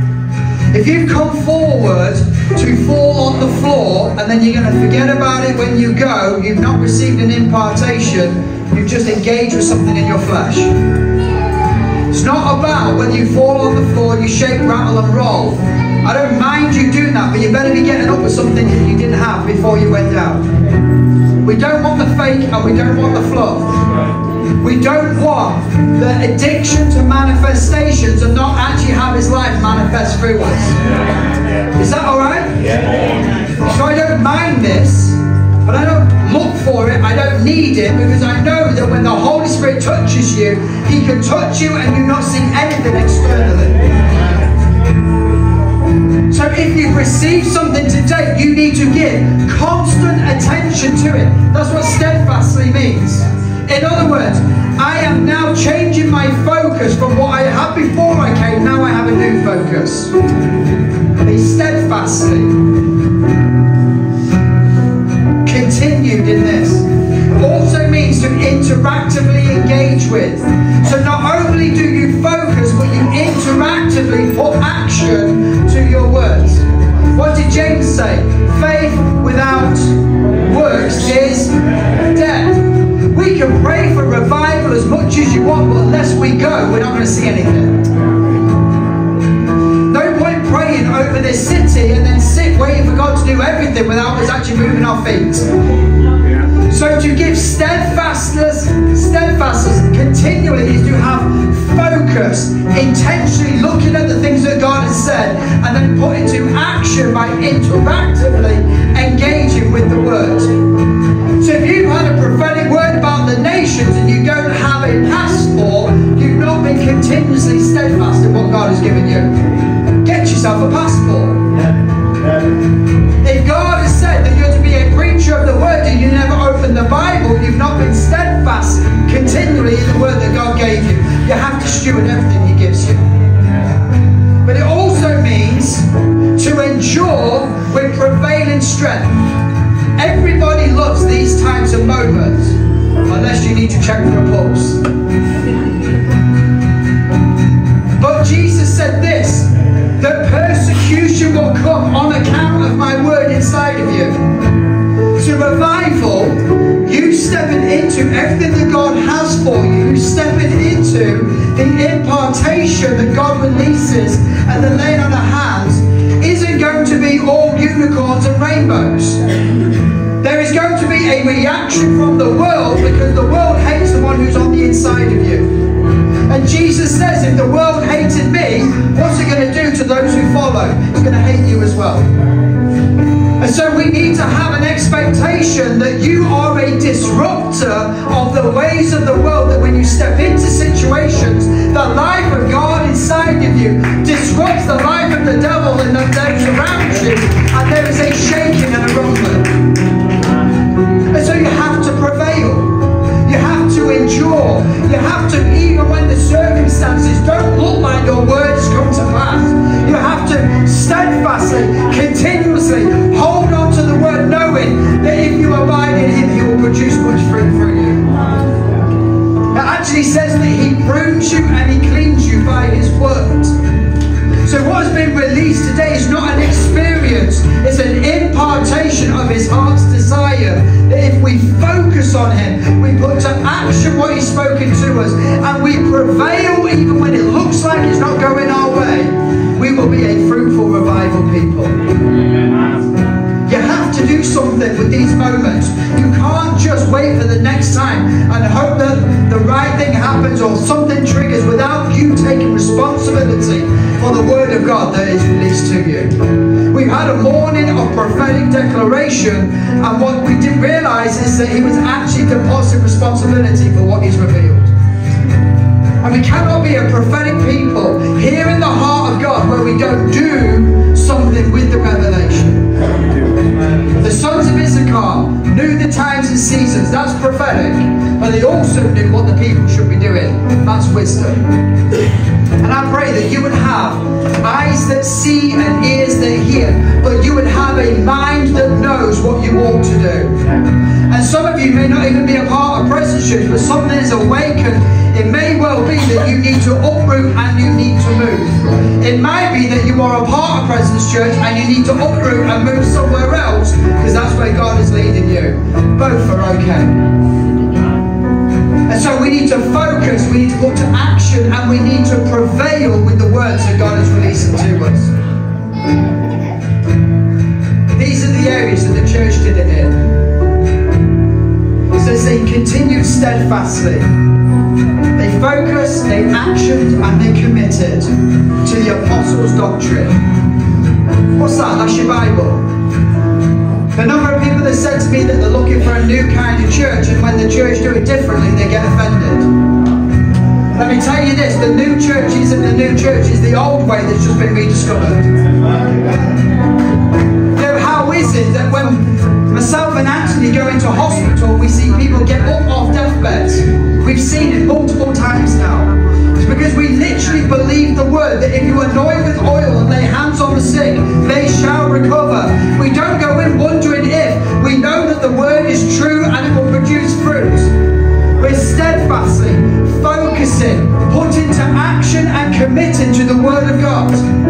[SPEAKER 1] If you've come forward to fall on the floor and then you're going to forget about it when you go, you've not received an impartation, you've just engaged with something in your flesh. It's not about when you fall on the floor, you shake, rattle and roll. I don't mind you doing that, but you better be getting up with something that you didn't have before you went down. We don't want the fake and we don't want the fluff. We don't want the addiction to manifestations and not actually have His life manifest through us. Is that alright? So I don't mind this, but I don't look for it, I don't need it, because I know that when the Holy Spirit touches you, He can touch you and you not see anything externally. So if you've received something today, you need to give constant attention to it. That's what steadfastly means. In other words, I am now changing my focus from what I had before I came. Now I have a new focus. Be steadfastly continued in this. Also means to interactively engage with. So not only do you focus, but you interactively put action to your words. What did James say? Faith without works is dead. We can pray for revival as much as you want, but unless we go, we're not going to see anything. No point praying over this city and then sit waiting for God to do everything without us actually moving our feet. So to give steadfastness continually is to have focus, intentionally looking at the things that God has said and then put into action by interactively engaging with the Word. So if you've had a prophetic word about the nations and you don't have a passport, you've not been continuously steadfast in what God has given you. Get yourself a passport. If God has said that you're to be a preacher of the Word and you never open the Bible, you've not been steadfast continually in the Word that God gave you. You have to steward everything He gives you. But it also means to endure with prevailing strength. Everybody loves these types of moments, unless you need to check for a pulse. But Jesus said this, that persecution will come on account of my word inside of you. To revival, you stepping into everything that God has for you, you stepping into the impartation that God releases and the laying on of hands, isn't going to be all unicorns and rainbows. There is going to be a reaction from the world because the world hates the one who's on the inside of you. And Jesus says, if the world hated me, what's it going to do to those who follow? It's going to hate you as well. And so we need to have an expectation that you are a disruptor of the ways of the world, that when you step into situations, the life of God inside of you disrupts the life of the devil and those around you, and there is a shaking and a rumbling. And so you have to prevail. You have to endure. You have to, even when the circumstances don't look like your words come to pass, you have to steadfastly, continuously hold on to the word, knowing that if you abide in Him, He will produce much fruit through you. It actually says that He prunes you and He cleans you by His word. So what has been released today is not an experience, it's an impartation of His heart's desire, that if we focus on Him, we put to action what He's spoken to us, and we prevail even when it looks like it's not going our way, we will be a fruitful revival people. You have to do something with these moments. You can't just wait for the next time and hope that the right thing happens or something triggers without you taking responsibility for the word of God that is released to you. We've had a morning of prophetic declaration, and what we didn't realise is that He was actually depositing responsibility for what He's revealed. And we cannot be a prophetic people here in the heart of God where we don't do something with the revelation. The sons of Issachar knew the times and seasons. That's prophetic. But they also knew what the people should be doing. That's wisdom. And I pray that you would have eyes that see and ears that hear, but you would have a mind that knows what you ought to do. And some of you may not even be a part of Presence Church, but something is awakened. It may well be that you need to uproot and you need to move. It might be that you are a part of Presence Church and you need to uproot and move somewhere else, because that's where God is leading you. Both are okay. And so we need to focus, we need to put to action, and we need to prevail with the words that God is releasing to us. These are the areas that the church did it in. It says they continued steadfastly. They focused, they actioned, and they committed to the apostles' doctrine. What's that? That's your Bible. The number of people that said to me that they're looking for a new kind of church, and when the church do it differently, they get offended. Let me tell you this, the new church isn't the new church, it's the old way that's just been rediscovered. How is it that when myself and Anthony go into hospital, we see people get up off deathbeds? We've seen it multiple times now. It's because we literally believe the word that if you anoint with oil and lay hands on the sick, they shall recover. We don't go in wondering if. We know that the word is true and it will produce fruit. We're steadfastly focusing, putting to action and committing to the word of God.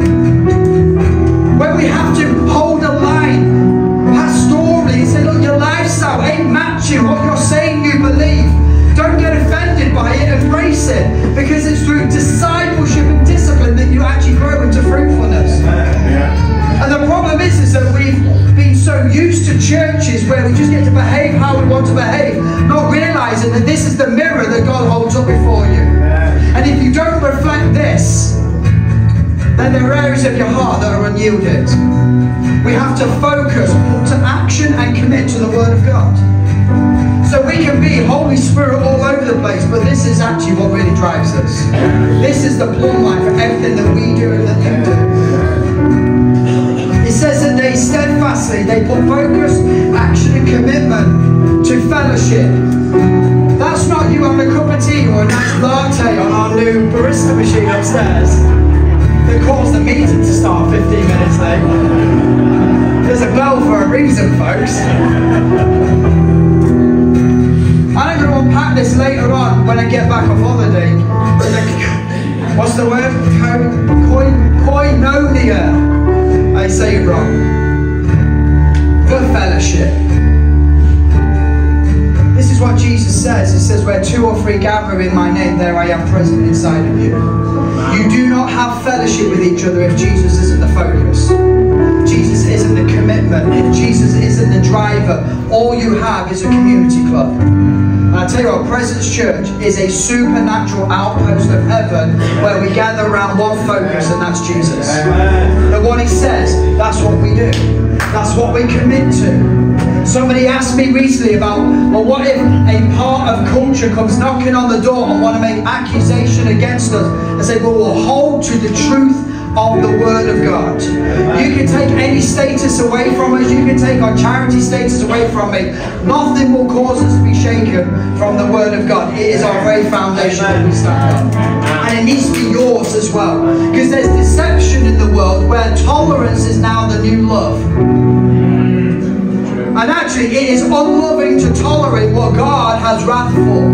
[SPEAKER 1] When we have to hold a line pastorally and say, look, your lifestyle ain't matching what you're saying you believe. Don't get offended by it, embrace it, because it's through discipleship and discipline that you actually grow into fruitfulness. And the problem is that we've been so used to churches where we just get to behave how we want to behave, not realizing that this is the mirror that God holds up before you. And if you don't reflect this, then there are areas of your heart that are unyielded. We have to focus, put to action and commit to the Word of God. So we can be Holy Spirit all over the place, but this is actually what really drives us. This is the plumb line for everything that we do and that you do. It says that they steadfastly, they put focus, action and commitment to fellowship. That's not you having a cup of tea or a nice latte on our new barista machine upstairs that caused the meeting to start 15 minutes late. There's a bell for a reason, folks. I'm going to unpack this later on when I get back off holiday. What's the word? Koinonia. I say it wrong. Good fellowship. This is what Jesus says. He says, where 2 or 3 gather in my name, there I am present inside of you. You do not have fellowship with each other if Jesus isn't the focus. Jesus isn't the commitment. If Jesus isn't the driver, all you have is a community club. And I tell you what, Presence Church is a supernatural outpost of heaven where we gather around one focus, and that's Jesus. And what he says, that's what we do. That's what we commit to. Somebody asked me recently about, well, what if a part of culture comes knocking on the door and want to make accusation against us? I say, well, we'll hold to the truth of the Word of God. You can take any status away from us. You can take our charity status away from me. Nothing will cause us to be shaken from the Word of God. It is our very foundation that we stand on. And it needs to be yours as well. Because there's deception in the world where tolerance is now the new love. And actually, it is unloving to tolerate what God has wrath for.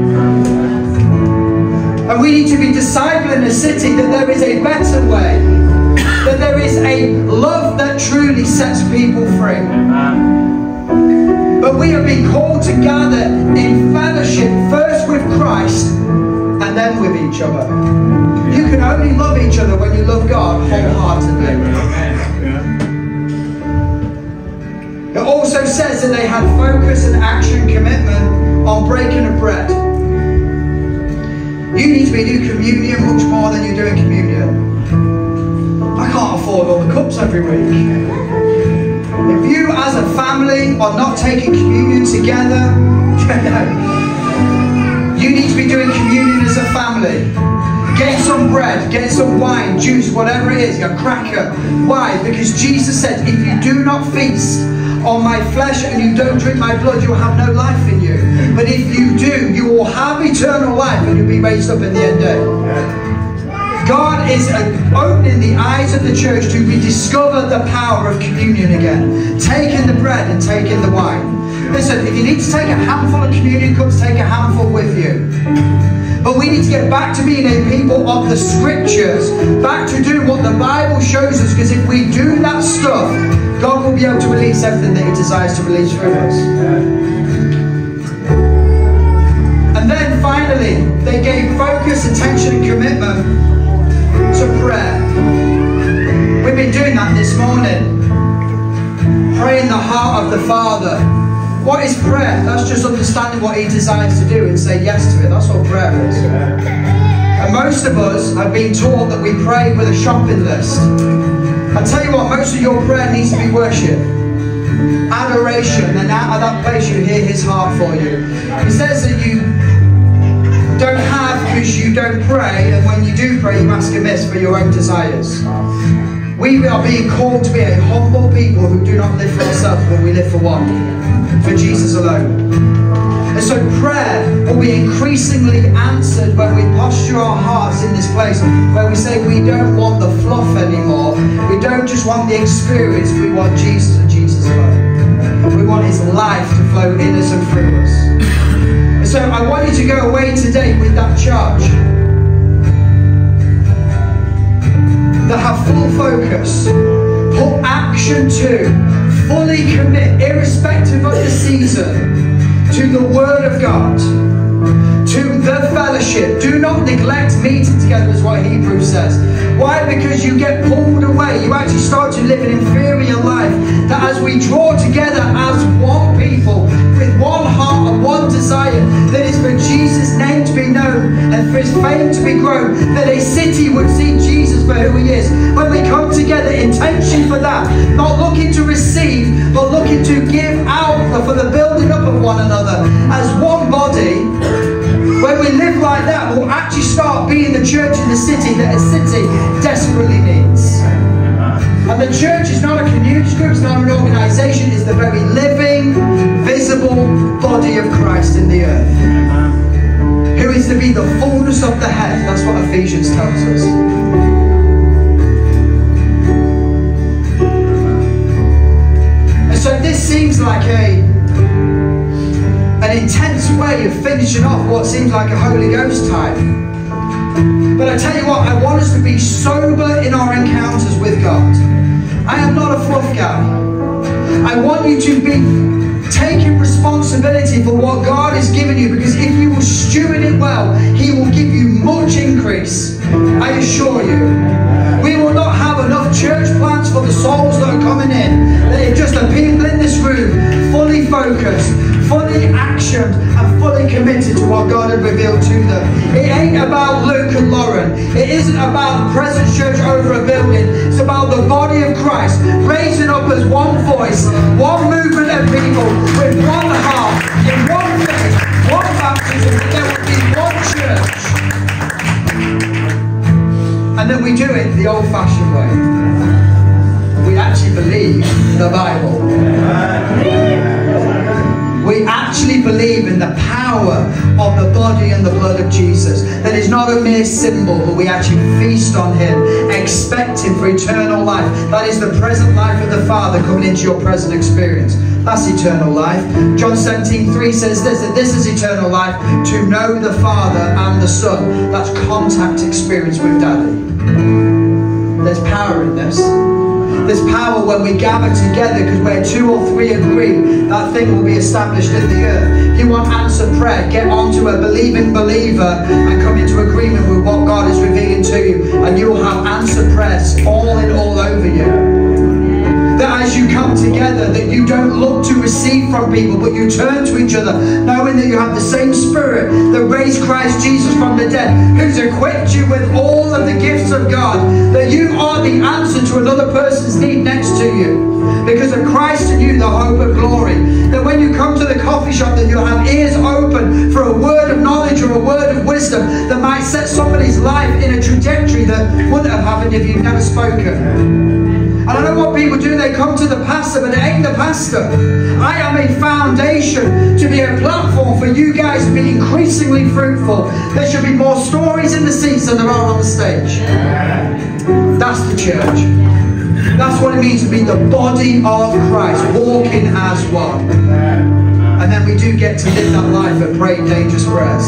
[SPEAKER 1] And we need to be discipling a city that there is a better way. That there is a love that truly sets people free. But we have been called to gather in fellowship, first with Christ and then with each other. You can only love each other when you love God wholeheartedly. It also says that they had focus and action commitment on breaking of bread. You need to be doing communion much more than you're doing communion. I can't afford all the cups every week. If you as a family are not taking communion together, you need to be doing communion as a family. Get some bread, get some wine, juice, whatever it is, a cracker. Why? Because Jesus said, if you do not feast on my flesh and you don't drink my blood, you'll have no life in you. But if you do, you will have eternal life and you'll be raised up in the end day. God is opening the eyes of the church to rediscover the power of communion again. Taking the bread and taking the wine. Listen, if you need to take a handful of communion cups, take a handful with you. But we need to get back to being a people of the scriptures, back to doing what the Bible shows us, because if we do that stuff, God will be able to release everything that He desires to release through us. And then finally, they gave focus, attention and commitment to prayer. We've been doing that this morning. Praying the heart of the Father. What is prayer? That's just understanding what he desires to do and say yes to it. That's what prayer is. And most of us have been taught that we pray with a shopping list. I tell you what, most of your prayer needs to be worship, adoration, and out of that place you hear his heart for you. He says that you don't have because you don't pray, and when you do pray you ask amiss for your own desires. We are being called to be a humble people who do not live for ourselves, but we live for one, for Jesus alone. And so prayer will be increasingly answered when we posture our hearts in this place, where we say we don't want the fluff anymore. We don't just want the experience, we want Jesus and Jesus alone. We want his life to flow in us and through us. And so I want you to go away today with that charge. That have full focus, put action to, fully commit, irrespective of the season, to the Word of God, to the fellowship. Do not neglect meeting together, is what Hebrews says. Why? Because you get pulled away. You actually start to live an inferior life. That as we draw together as one people, with one heart and one desire, that is for Jesus' name to be known and for his fame to be grown, that a city would see Jesus for who he is. When we come together, intention for that, not looking to receive, but looking to give out for the building up of one another as one body. When we live like that, we'll actually start being the church in the city that a city desperately needs. And the church is not a community group, it's not an organisation, it's the very living, visible body of Christ in the earth, who is to be the fullness of the head. That's what Ephesians tells us. And so this seems like an intense way of finishing off what seems like a Holy Ghost time. But I tell you what, I want us to be sober in our encounters with God. I am not a fluff guy. I want you to be taking responsibility for what God has given you, because if you will steward it well, he will give you much increase. I assure you. We will not have enough church plants for the souls that are coming in. That if just the people in this room fully focused, fully actioned, and fully committed to what God had revealed to them. It ain't about Luke and Lauren. It isn't about the Presence Church over a building. It's about the body of Christ raising up as one voice, one movement of people with one heart, in one faith, one baptism, that there will be one church. And then we do it the old-fashioned way. We actually believe the Bible. We actually believe in the power of the body and the blood of Jesus. That is not a mere symbol, but we actually feast on him, expecting for eternal life. That is the present life of the Father coming into your present experience. That's eternal life. John 17:3 says this, that this is eternal life, to know the Father and the Son. That's contact experience with Daddy. There's power in this. There's power when we gather together, because where 2 or 3 agree, that thing will be established in the earth. You want answered prayer, get onto a believing believer and come into agreement with what God is revealing to you, and you will have answered prayers falling all over you. That as you come together, that you don't look to receive from people, but you turn to each other, knowing that you have the same Spirit that raised Christ Jesus from the dead, who's equipped you with all of the gifts of God, that you are the answer to another person's need next to you. Because of Christ in you, the hope of glory. That when you come to the coffee shop, that you'll have ears open for a word of knowledge or a word of wisdom that might set somebody's life in a trajectory that wouldn't have happened if you'd never spoken. And I know what people do, they come to the pastor, but it ain't the pastor. I am a foundation to be a platform for you guys to be increasingly fruitful. There should be more stories in the seats than there are on the stage. That's the church. That's what it means to be the body of Christ, walking as one. And then we do get to live that life of praying dangerous prayers.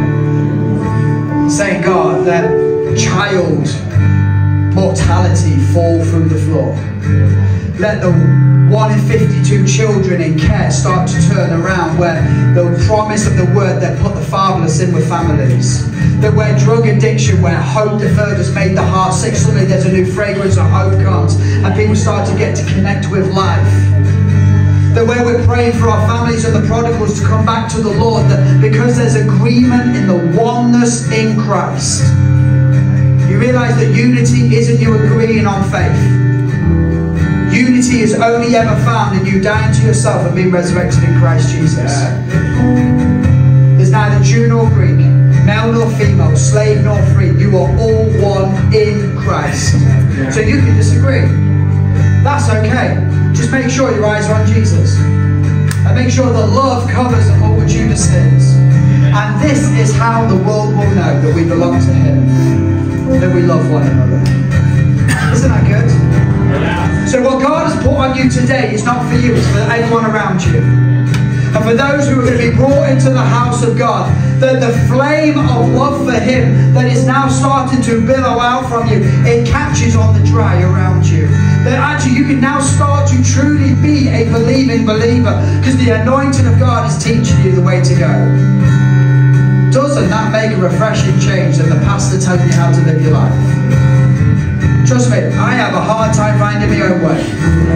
[SPEAKER 1] Saying, God, let child mortality fall through the floor. Let the 1 in 52 children in care start to turn around, where the promise of the word that put the fatherless in with families. That where drug addiction, where hope deferred has made the heart sick, suddenly there's a new fragrance of hope comes and people start to get to connect with life. That where we're praying for our families and the prodigals to come back to the Lord, that because there's agreement in the oneness in Christ. You realise that unity isn't you agreeing on faith. Unity is only ever found in you dying to yourself and being resurrected in Christ Jesus. There's neither Jew nor Greek, male nor female, slave nor free. You are all one in Christ. So you can disagree. That's okay. Just make sure your eyes are on Jesus. And make sure that love covers a multitude of sins. And this is how the world will know that we belong to Him. That we love one another. Isn't that good? So what God has put on you today is not for you, it's for everyone around you. And for those who are going to be brought into the house of God, that the flame of love for Him that is now starting to billow out from you, it catches on the dry around you. That actually you can now start to truly be a believing believer, because the anointing of God is teaching you the way to go. Doesn't that make a refreshing change than the pastor telling you how to live your life? Trust me, I have a hard time finding my own way.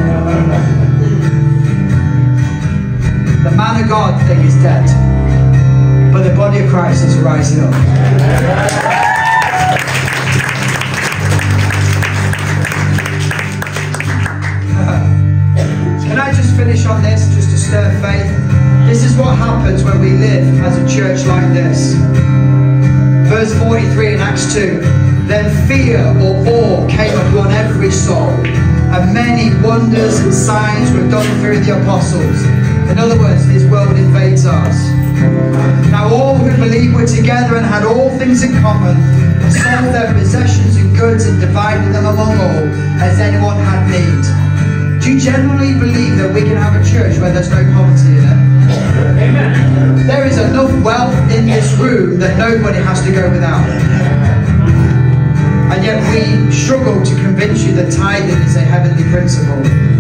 [SPEAKER 1] The man of God thing is dead, but the body of Christ is rising up. Can I just finish on this, just to stir faith? This is what happens when we live as a church like this. Verse 43 in Acts 2. Then fear or awe came upon every soul, and many wonders and signs were done through the apostles. In other words, this world invades us. Now all who believed were together and had all things in common, and sold their possessions and goods and divided them among all, as anyone had need. Do you generally believe that we can have a church where there's no poverty in it? Amen. There is enough wealth in this room that nobody has to go without. And yet we struggle to convince you that tithing is a heavenly principle.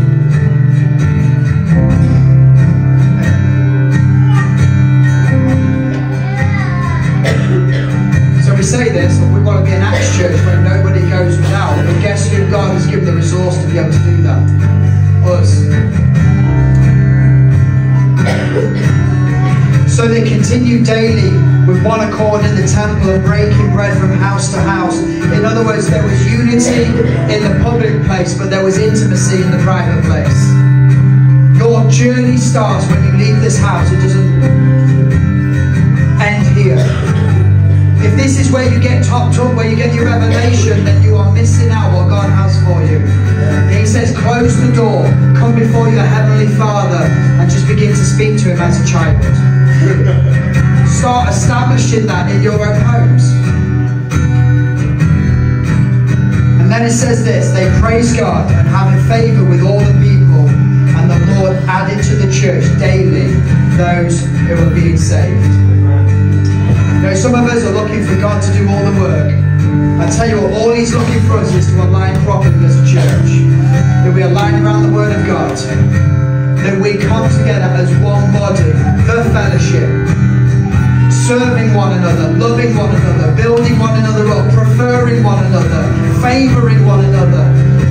[SPEAKER 1] So we say this, and we want to be an Acts church where nobody goes without. But guess who God has given the resource to be able to do that? Us. So they continued daily with one accord in the temple and breaking bread from house to house. In other words, there was unity in the public place, but there was intimacy in the private place. Your journey starts when you leave this house. It doesn't end here. If this is where you get topped up, where you get your revelation, then you are missing out what God has for you. He says, close the door, come before your Heavenly Father, and just begin to speak to Him as a child. Start establishing that in your own homes. And then it says this, they praised God and having favour with all the people, and the Lord added to the church daily those who were being saved. You know, some of us are looking for God to do all the work. I tell you what, all He's looking for us is to align properly as a church. That we align around the Word of God. That we come together as one body, the fellowship, serving one another, loving one another, building one another up, preferring one another, favouring one another.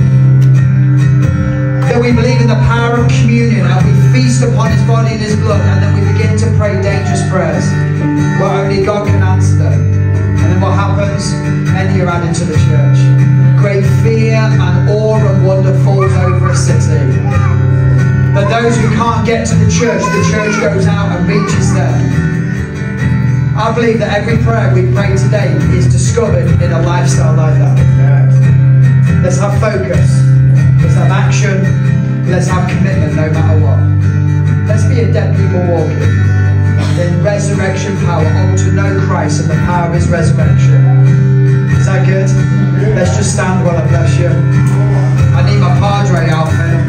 [SPEAKER 1] That we believe in the power of communion and we feast upon His body and His blood, and then we begin to pray dangerous prayers where only God can answer them. And then what happens? Many are added to the church. Great fear and awe and wonder falls over a city. But those who can't get to the church goes out and reaches them. I believe that every prayer we pray today is discovered in a lifestyle like that. Let's have focus. Let's have action. Let's have commitment no matter what. Let's be adept people walking in resurrection power, all to know Christ and the power of His resurrection. Is that good? Let's just stand while I bless you. I need my Padre outfit.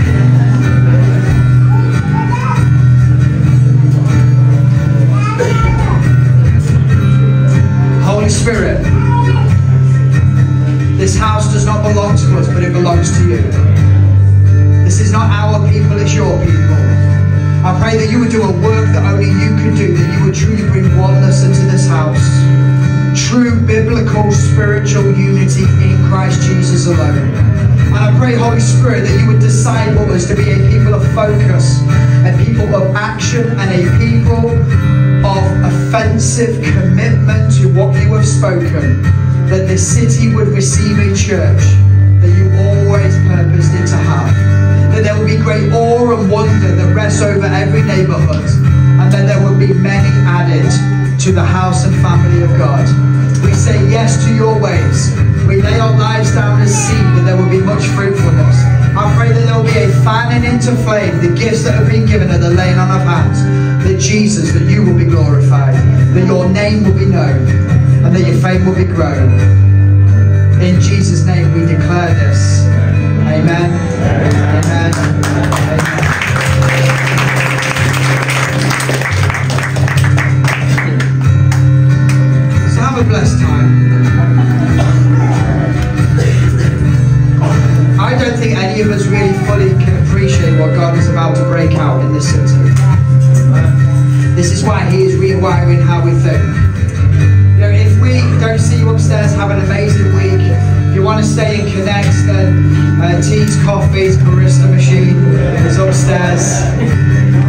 [SPEAKER 1] Holy Spirit, this house does not belong to us, but it belongs to you. This is not our people, it's your people. I pray that you would do a work that only you can do, that you would truly bring oneness into this house. True biblical spiritual unity in Christ Jesus alone. And I pray, Holy Spirit, that you would disciple us to be a people of focus, a people of action, and a people of offensive commitment to what you have spoken, that the city would receive a church that you always purposed it to have, that there will be great awe and wonder that rests over every neighborhood, and that there will be many added to the house and family of God. We say yes to your ways. We lay our lives down as seed, that there will be much fruitfulness. I pray that there will be a fanning into flame, the gifts that have been given at the laying on of hands, that Jesus, that you will be glorified, that your name will be known, and that your fame will be grown. In Jesus' name we declare this. Amen. Amen. Amen. So have a blessed time. I don't think any of us really fully can appreciate what God is about to break out in this city. This is why He is rewiring how we think. You know, if we don't see you upstairs, have an amazing week. If you want to stay and connect, then teas, coffees, barista machine is upstairs.